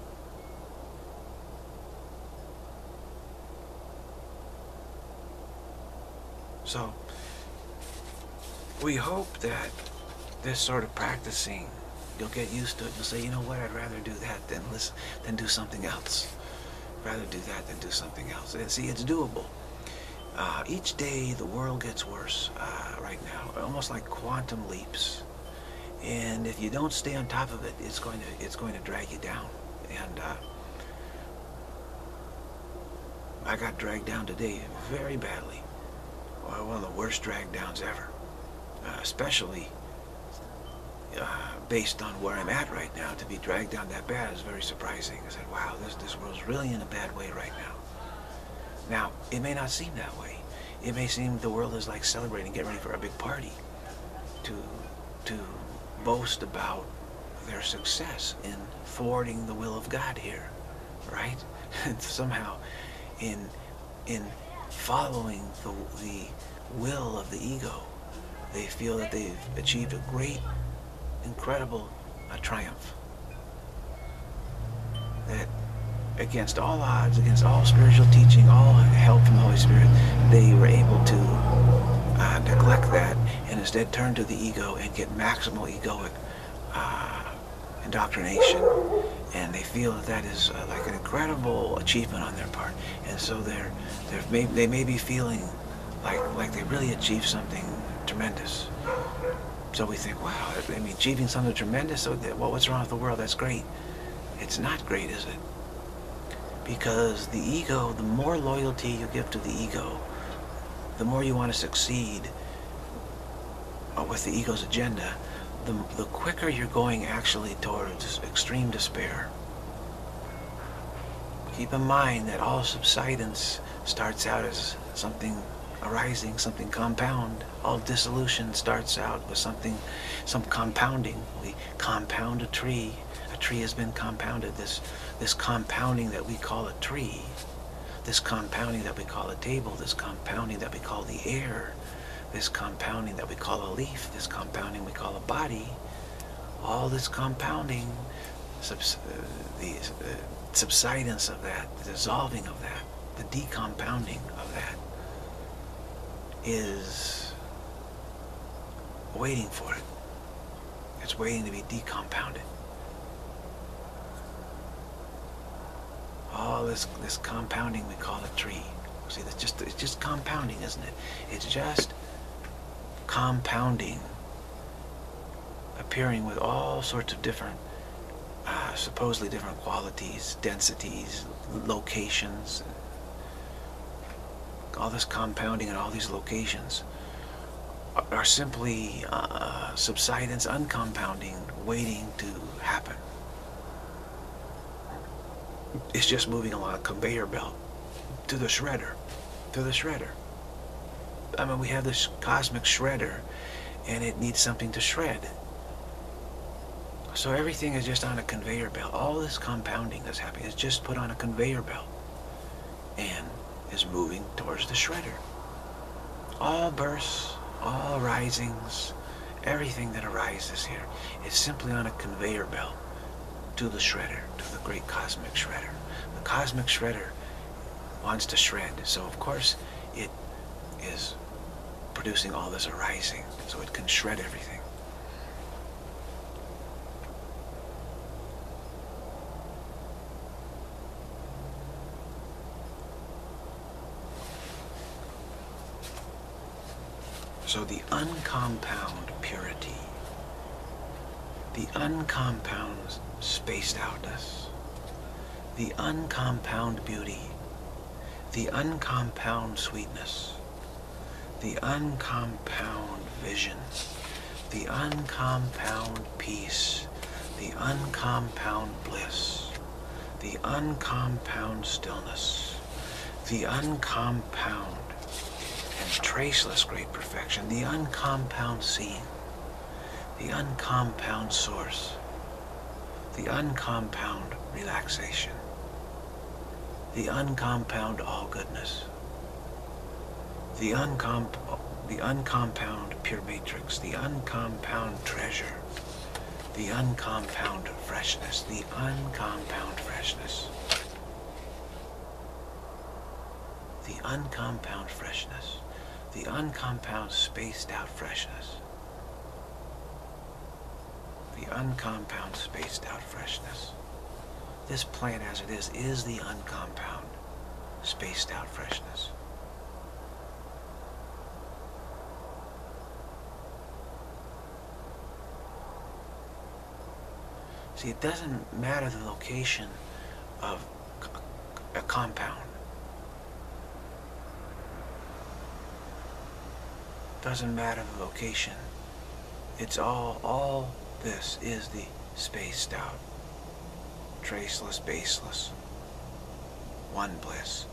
So, we hope that this sort of practicing, you'll get used to it. You'll say, you know what, I'd rather do that than do something else. Rather do that than do something else. And see, it's doable. Each day the world gets worse right now, almost like quantum leaps. And if you don't stay on top of it, it's going to drag you down. And I got dragged down today very badly. One of the worst drag downs ever, especially based on where I'm at right now. To be dragged down that bad is very surprising. I said, wow, this world's really in a bad way right now. Now, it may not seem that way. It may seem the world is like celebrating, getting ready for a big party, to boast about their success in thwarting the will of God here, right? And somehow, in following the will of the ego, they feel that they've achieved a great, incredible triumph. That against all odds, against all spiritual teaching, all help from the Holy Spirit, they were able to neglect that and instead turn to the ego and get maximal egoic indoctrination. And they feel that that is like an incredible achievement on their part. And so they may be feeling like they really achieved something tremendous. So we think, wow, I mean, achieving something tremendous, so well, what's wrong with the world? That's great. It's not great, is it? Because the ego, the more loyalty you give to the ego, the more you want to succeed with the ego's agenda, the quicker you're going actually towards extreme despair. Keep in mind that all subsidence starts out as something arising, something compound. All dissolution starts out with something, some compounding. We compound a tree. A tree has been compounded. This compounding that we call a tree, this compounding that we call a table, this compounding that we call the air, this compounding that we call a leaf, this compounding we call a body, all this compounding, the subsidence of that, the dissolving of that, the decompounding of that is waiting for it. It's waiting to be decompounded. All this compounding we call a tree. See, it's just compounding, isn't it? It's just compounding, appearing with all sorts of different, supposedly different qualities, densities, locations. All this compounding and all these locations are simply subsidence, uncompounding, waiting to happen. It's just moving along a conveyor belt to the shredder, to the shredder. I mean, we have this cosmic shredder, and it needs something to shred. So everything is just on a conveyor belt. All this compounding that's happening is just put on a conveyor belt and is moving towards the shredder. All bursts, all risings, everything that arises here is simply on a conveyor belt to the shredder, to the great cosmic shredder. The cosmic shredder wants to shred, so of course it is producing all this arising, so it can shred everything. So the uncompound purity, the uncompound spaced outness, the uncompound beauty, the uncompound sweetness, the uncompound vision, the uncompound peace, the uncompound bliss, the uncompound stillness, the uncompound and traceless great perfection, the uncompound seeing, the uncompound source, the uncompound relaxation, the uncompound all goodness, the uncompound pure matrix, the uncompound treasure, the uncompound freshness, the uncompound freshness, the uncompound freshness, the uncompound spaced out freshness, the uncompound spaced out freshness. This plant as it is the uncompound spaced out freshness. See, it doesn't matter the location of a compound. Doesn't matter the location. It's all this is the spaced out, traceless, baseless, one bliss.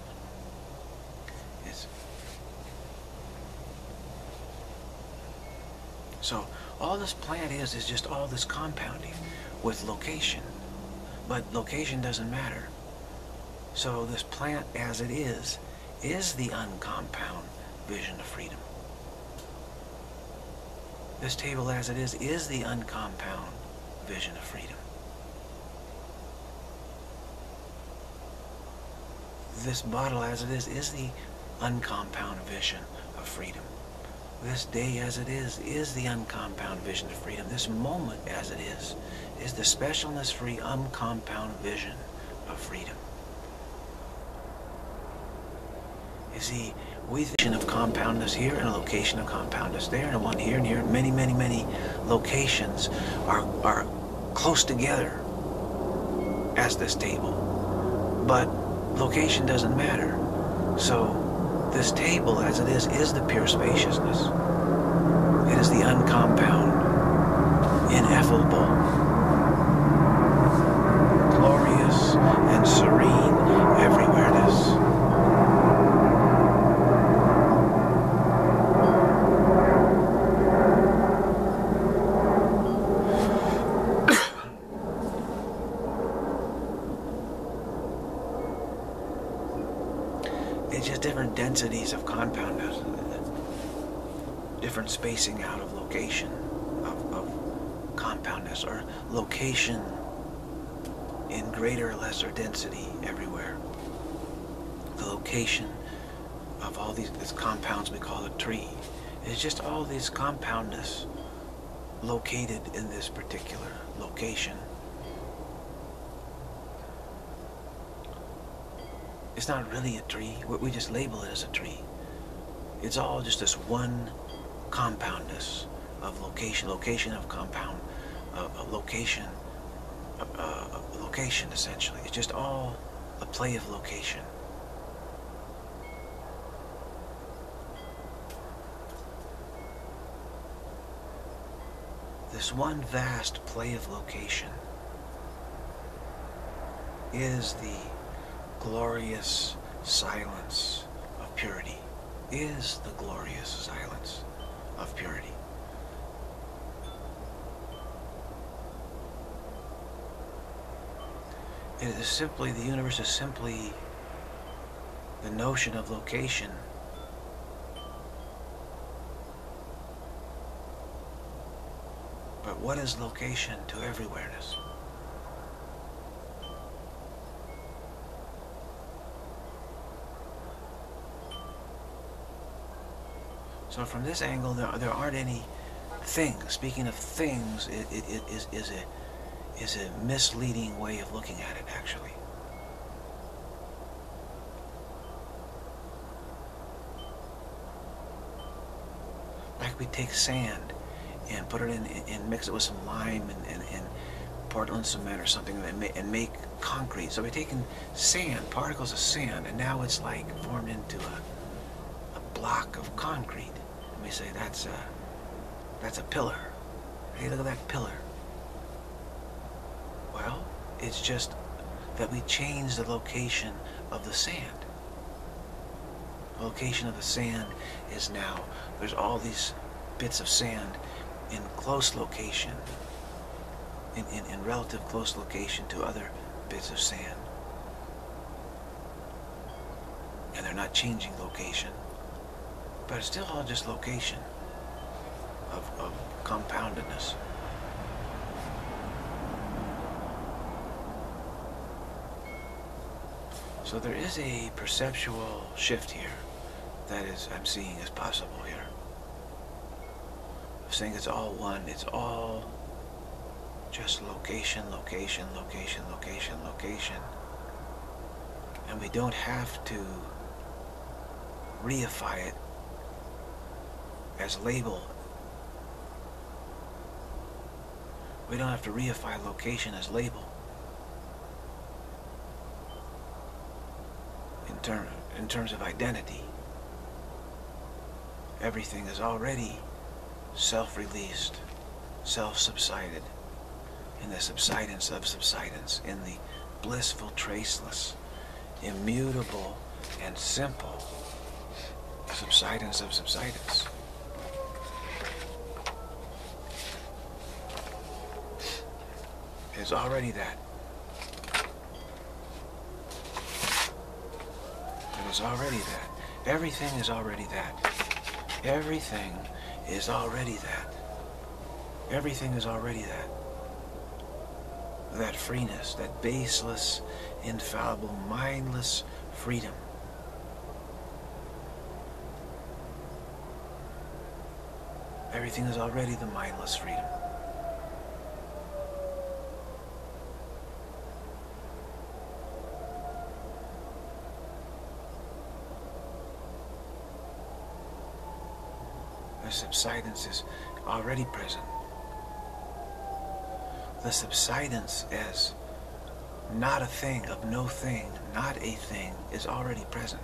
So all this plant is just all this compounding with location. But location doesn't matter. So this plant as it is the uncompound vision of freedom. This table as it is the uncompound vision of freedom. This bottle as it is the uncompound vision of freedom. This day as it is the uncompound vision of freedom. This moment as it is the specialness-free uncompound vision of freedom. You see, we think of compoundness here and a location of compoundness there and one here and here. Many, many, many locations are close together as this table. But location doesn't matter. So this table as it is the pure spaciousness. It is the uncompound, ineffable, glorious and serene everywhereness. It's just different densities of compoundness, different spacing out of location, of compoundness, or location in greater or lesser density everywhere. The location of all these compounds we call a tree is just all these compoundness located in this particular location. It's not really a tree. We just label it as a tree. It's all just this one compoundness of location of compound, of location, location essentially. It's just all a play of location. This one vast play of location is the glorious silence of purity, is the glorious silence of purity. It is simply, the universe is simply the notion of location. But what is location to everywhereness? So from this angle, there aren't any things. Speaking of things, it is a misleading way of looking at it, actually. Like we take sand and put it in and mix it with some lime and Portland cement or something and make concrete. So we're taking sand, particles of sand, and now it's like formed into a block of concrete. We say that's a pillar. Hey, look at that pillar. Well, it's just that we change the location of the sand. The location of the sand is now, there's all these bits of sand in close location, in relative close location to other bits of sand. And they're not changing location. But it's still all just location of compoundedness. So there is a perceptual shift here that is, I'm seeing as possible here. I'm saying it's all one, it's all just location, location, location, location, location. And we don't have to reify it as label. We don't have to reify location as label. In terms of identity, everything is already self-released, self-subsided, in the subsidence of subsidence, in the blissful, traceless, immutable, and simple subsidence of subsidence. It's already that. It is already that. Everything is already that. Everything is already that. Everything is already that. That freeness, that baseless, infallible, mindless freedom. Everything is already the mindless freedom. subsidence is already present. The subsidence as not a thing, of no thing, not a thing, is already present.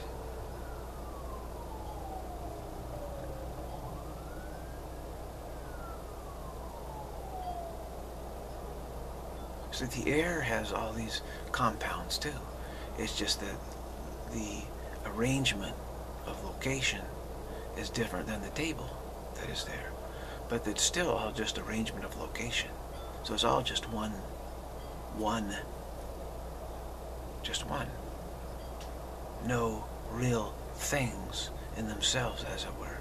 So the air has all these compounds too. It's just that the arrangement of location is different than the table that is there. But it's still all just arrangement of location. So it's all just one. Just one. No real things in themselves, as it were.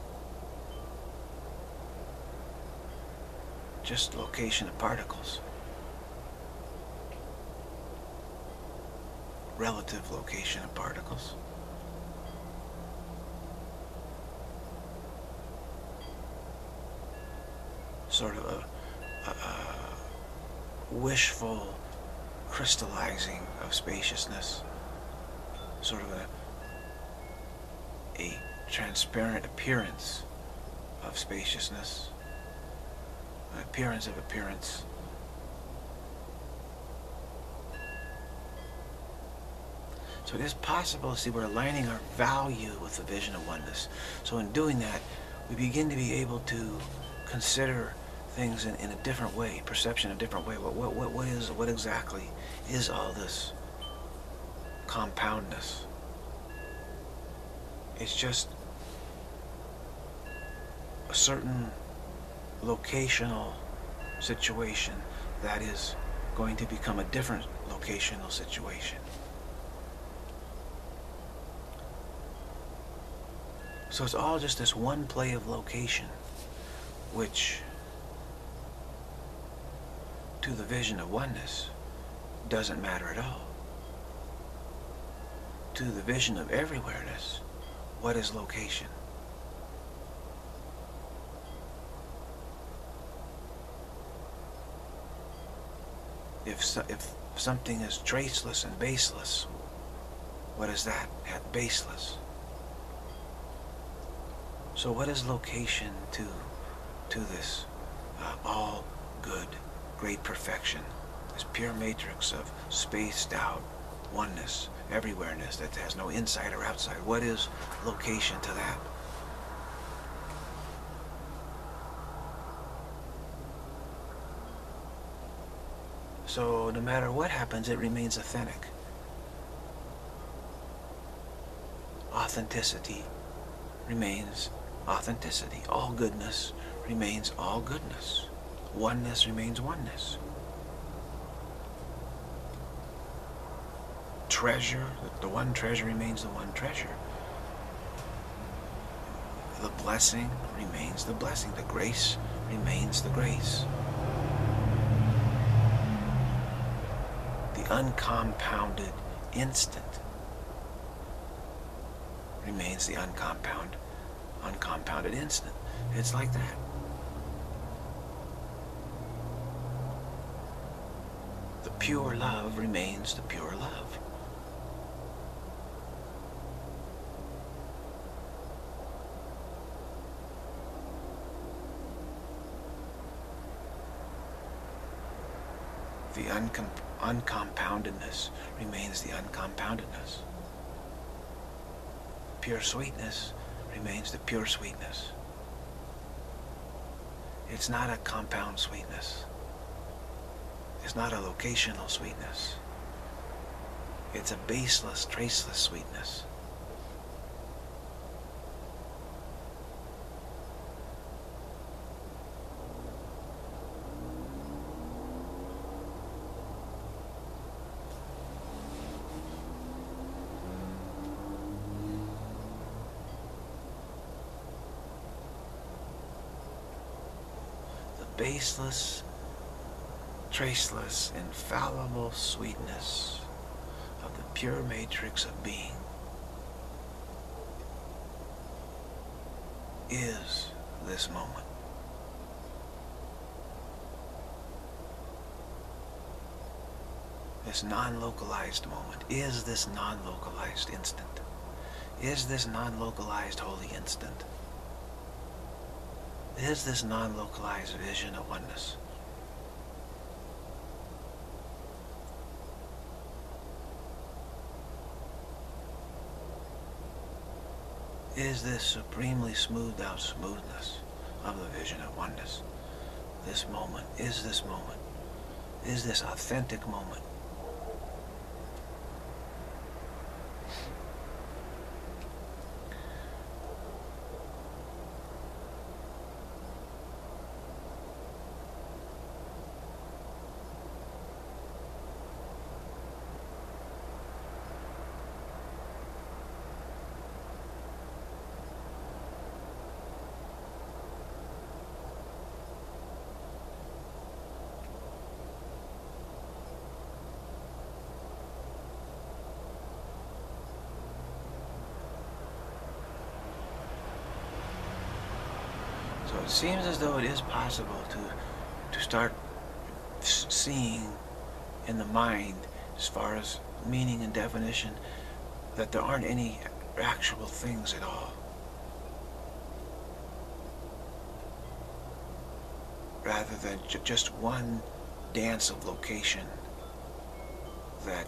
Just location of particles. Relative location of particles. Sort of a wishful crystallizing of spaciousness. Sort of a transparent appearance of spaciousness. An appearance of appearance. So it is possible to see we're aligning our value with the vision of oneness. So in doing that, we begin to be able to consider things in a different way, perception in a different way. What exactly is all this compoundness? It's just a certain locational situation that is going to become a different locational situation. So it's all just this one play of location, which to the vision of oneness doesn't matter at all. To the vision of everywhereness, what is location? If something is traceless and baseless, what is that? At baseless. So what is location to this all good, great perfection, this pure matrix of spaced out oneness, everywhereness that has no inside or outside? What is location to that? So no matter what happens, it remains authentic. Authenticity remains authenticity. All goodness remains all goodness. Oneness remains oneness. Treasure, the one treasure remains the one treasure. The blessing remains the blessing. The grace remains the grace. The uncompounded instant remains the uncompounded instant. It's like that. The pure love remains the pure love. The uncompoundedness remains the uncompoundedness. Pure sweetness remains the pure sweetness. It's not a compound sweetness. It's not a locational sweetness. It's a baseless, traceless sweetness. Baseless, traceless, infallible sweetness of the pure matrix of being is this moment. This non-localized moment is this non-localized instant. Is this non-localized holy instant. is this non-localized vision of oneness. Is this supremely smoothed out smoothness of the vision of oneness? This moment, is this authentic moment? So it seems as though it is possible to start seeing in the mind, as far as meaning and definition, that there aren't any actual things at all. Rather than just one dance of location that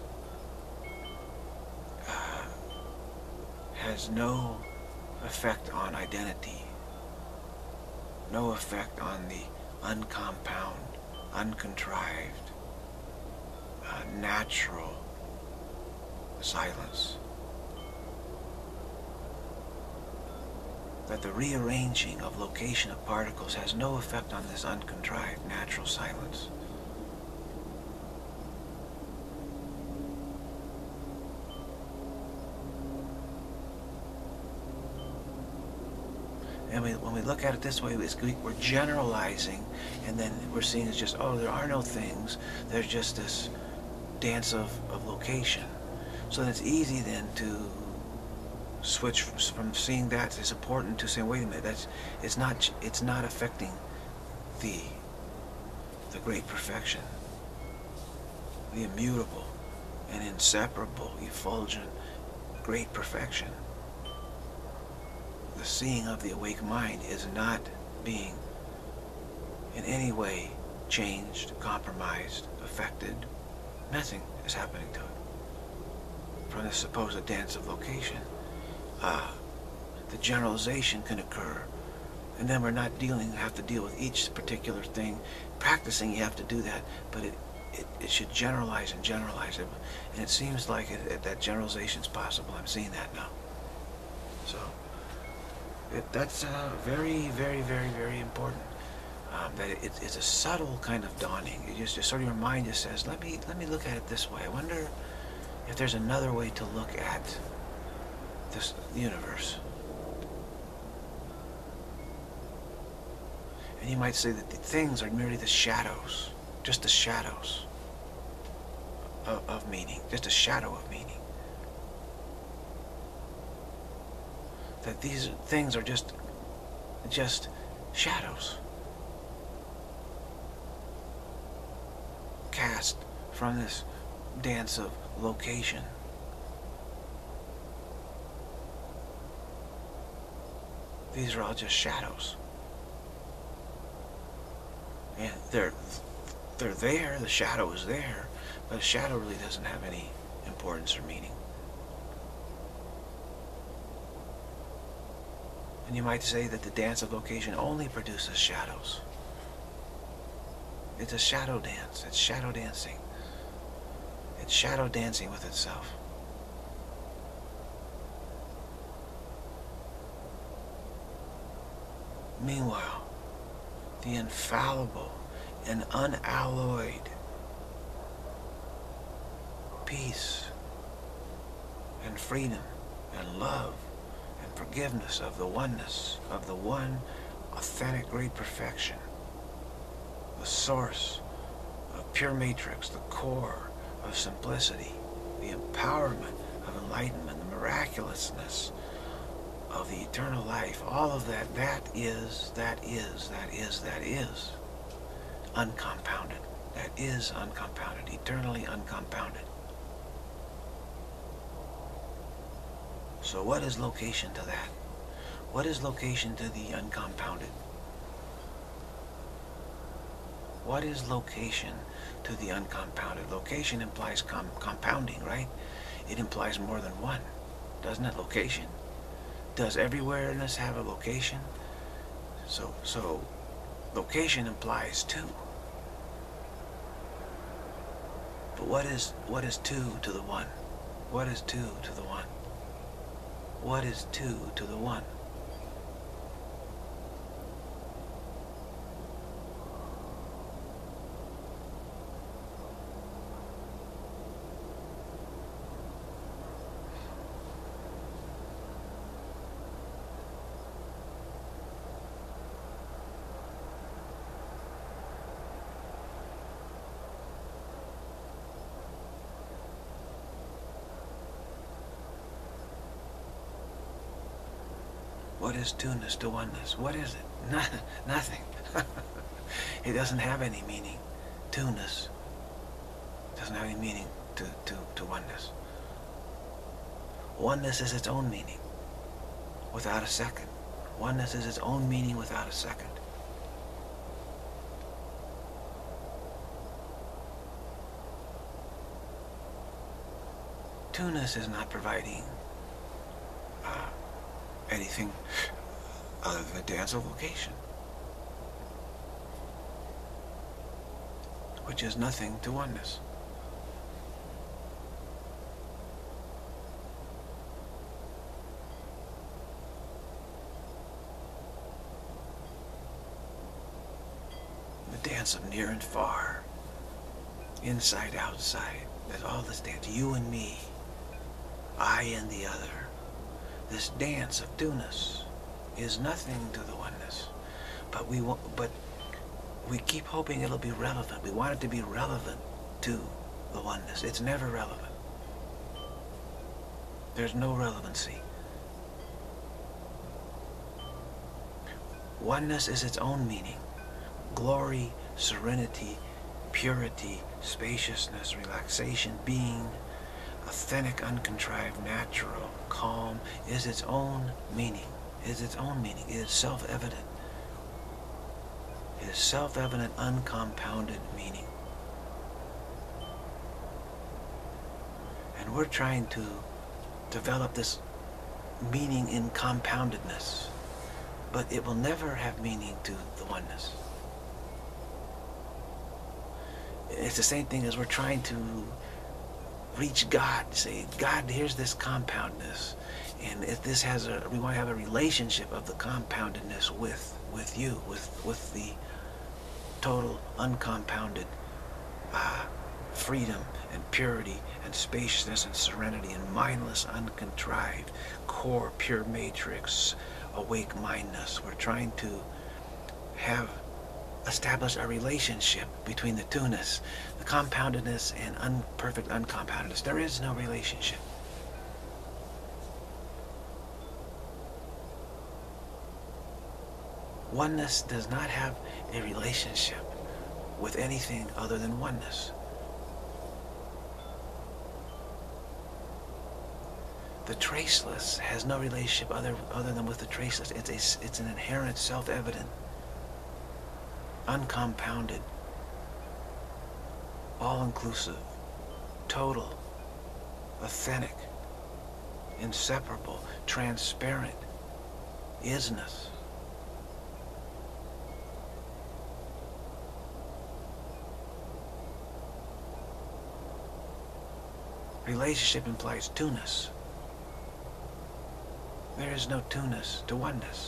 has no effect on identity, no effect on the uncompound, uncontrived, natural silence. That the rearranging of location of particles has no effect on this uncontrived, natural silence. And when we look at it this way, we're generalizing, and then we're seeing it's just, oh, there are no things. There's just this dance of location. So then it's easy then to switch from seeing that as important to saying, wait a minute, it's not affecting the great perfection, the immutable and inseparable, effulgent, great perfection. The seeing of the awake mind is not being in any way changed, compromised, affected. Nothing is happening to it from this supposed dance of location. The generalization can occur, and then we're not have to deal with each particular thing. Practicing, you have to do that, but it should generalize and generalize it, and it seems like that generalization is possible. I'm seeing that now. So that's very, very, very, very important. That it's a subtle kind of dawning. It just sort of your mind just says, let me look at it this way. I wonder if there's another way to look at this universe. And you might say that the things are merely the shadows, just the shadows of meaning, just a shadow of meaning. That these things are just shadows cast from this dance of location. These are all just shadows. And they're there, the shadow is there, but a shadow really doesn't have any importance or meaning. And you might say that the dance of location only produces shadows. It's a shadow dance. It's shadow dancing. It's shadow dancing with itself. Meanwhile, the infallible and unalloyed peace and freedom and love and forgiveness of the oneness of the one authentic great perfection, the source of pure matrix, the core of simplicity, the empowerment of enlightenment, the miraculousness of the eternal life, all of that, that is uncompounded. That is uncompounded, eternally uncompounded. So what is location to that? What is location to the uncompounded? What is location to the uncompounded? Location implies compounding, right? It implies more than one, doesn't it? Location. Does everywhereness have a location? So location implies two. But what is two to the one? What is two to the one? What is two to the one? What is two-ness to oneness? What is it? Nothing. It doesn't have any meaning. Two-ness doesn't have any meaning to oneness. Oneness is its own meaning, without a second. Oneness is its own meaning without a second. Two-ness is not providing anything other than a dance of location, which is nothing to oneness. The dance of near and far, inside, outside, there's all this dance, you and me, I and the other. This dance of two-ness is nothing to the oneness, but we keep hoping it'll be relevant. We want it to be relevant to the oneness. It's never relevant. There's no relevancy. Oneness is its own meaning. Glory, serenity, purity, spaciousness, relaxation, being, authentic, uncontrived, natural, calm, is its own meaning. Is its own meaning. It is self-evident. It is self-evident, uncompounded meaning. And we're trying to develop this meaning in compoundedness, but it will never have meaning to the oneness. It's the same thing as we're trying to reach God, say, God, here's this compoundness, and if this has we want to have a relationship of the compoundedness with you, with the total uncompounded freedom and purity and spaciousness and serenity and mindless, uncontrived, core, pure matrix, awake mindness. We're trying to establish a relationship between the two-ness, the compoundedness and imperfect uncompoundedness. There is no relationship. Oneness does not have a relationship with anything other than oneness. The traceless has no relationship other than with the traceless. It's an inherent, self-evident, uncompounded, all-inclusive, total, authentic, inseparable, transparent isness. Relationship implies two-ness. There is no two-ness to oneness.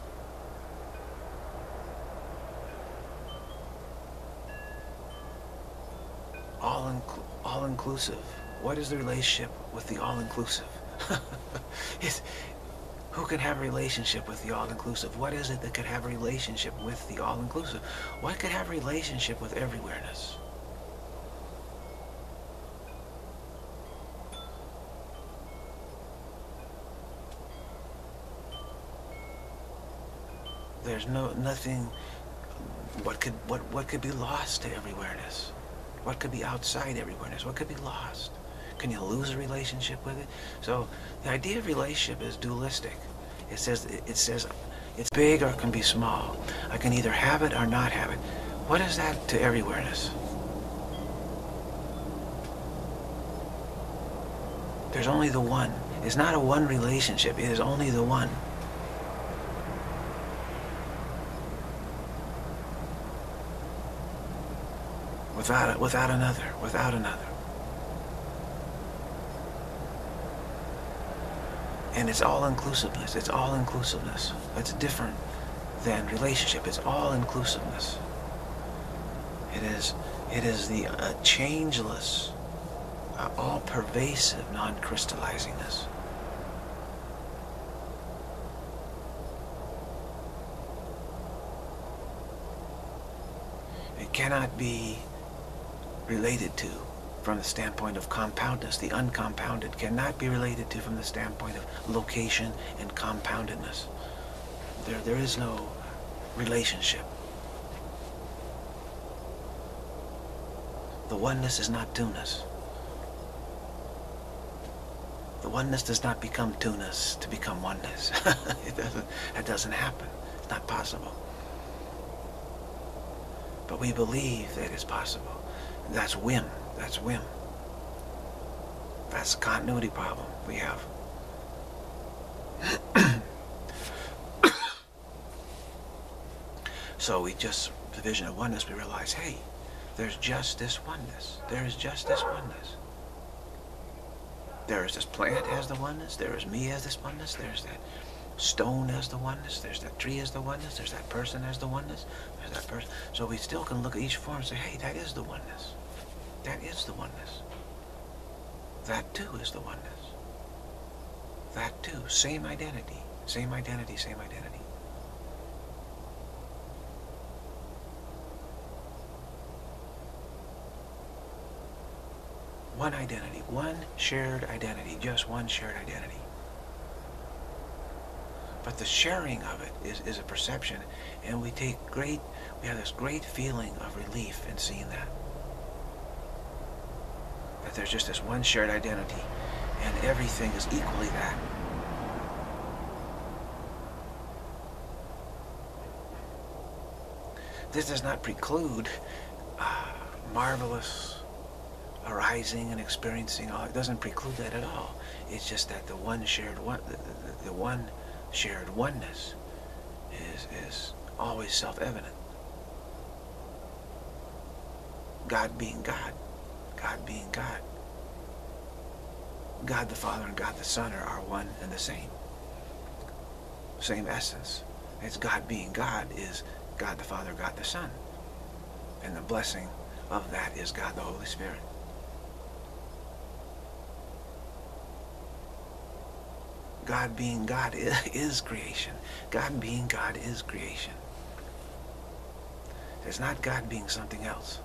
All-inclusive. What is the relationship with the all-inclusive? Who can have a relationship with the all-inclusive? What is it that could have a relationship with the all-inclusive? What could have a relationship with everywhereness? There's nothing. What could be lost to everywhereness? What could be outside everywhereness? What could be lost? Can you lose a relationship with it? So the idea of relationship is dualistic. It says it's big or it can be small. I can either have it or not have it. What is that to everywhereness? There's only the one. It's not a one relationship. It is only the one. Without another. And it's all-inclusiveness. It's all-inclusiveness. It's different than relationship. It's all-inclusiveness. It is the changeless, all-pervasive non-crystallizingness. It cannot be related to from the standpoint of compoundness. The uncompounded cannot be related to from the standpoint of location and compoundedness. There is no relationship. The oneness is not two-ness. The oneness does not become two-ness to become oneness. That doesn't happen. It's not possible. But we believe that it's possible. That's whim. That's whim. That's the continuity problem we have. So the vision of oneness, we realize, hey, there's just this oneness. There's just this oneness. There is this plant as the oneness. There is me as this oneness. There's that stone as the oneness. There's that tree as the oneness. There's that person as the oneness. There's that person. So we still can look at each form and say, hey, that is the oneness. That is the oneness. That too is the oneness. That too, same identity. Same identity, same identity. One identity, one shared identity, just one shared identity. But the sharing of it is a perception, and we have this great feeling of relief in seeing that. That there's just this one shared identity, and everything is equally that. This does not preclude marvelous arising and experiencing. It doesn't preclude that at all. It's just that the one shared oneness is always self-evident. God being God. God being God. God the Father and God the Son are one and the same. Same essence. It's God being God is God the Father, God the Son. And the blessing of that is God the Holy Spirit. God being God is creation. God being God is creation. It's not God being something else.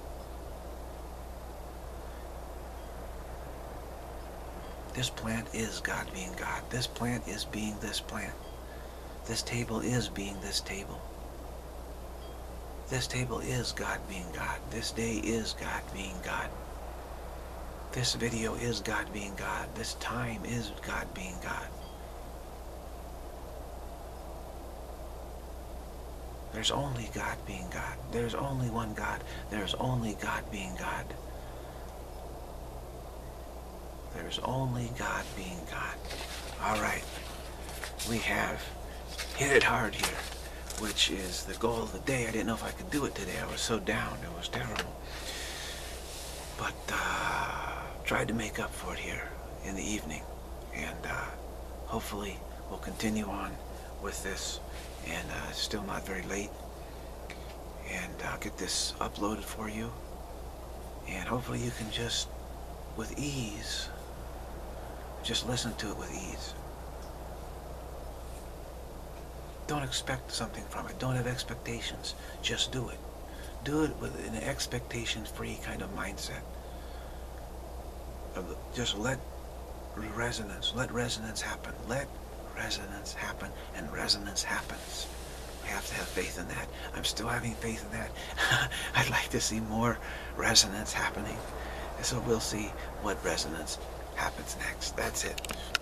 This plant is God being God. This plant is being this plant. This table is being this table. This table is God being God. This day is God being God. This video is God being God. This time is God being God. There's only God being God. There's only one God. There's only God being God. There's only God being God. All right. We have hit it hard here, which is the goal of the day. I didn't know if I could do it today. I was so down. It was terrible. But tried to make up for it here in the evening. And hopefully we'll continue on with this. And it's still not very late. And I'll get this uploaded for you. And hopefully you can just, with ease, just listen to it with ease. Don't expect something from it. Don't have expectations. Just do it. Do it with an expectation-free kind of mindset. Just let resonance happen. Let resonance happen, and resonance happens. We have to have faith in that. I'm still having faith in that. I'd like to see more resonance happening. And so we'll see what resonance happens next. That's it.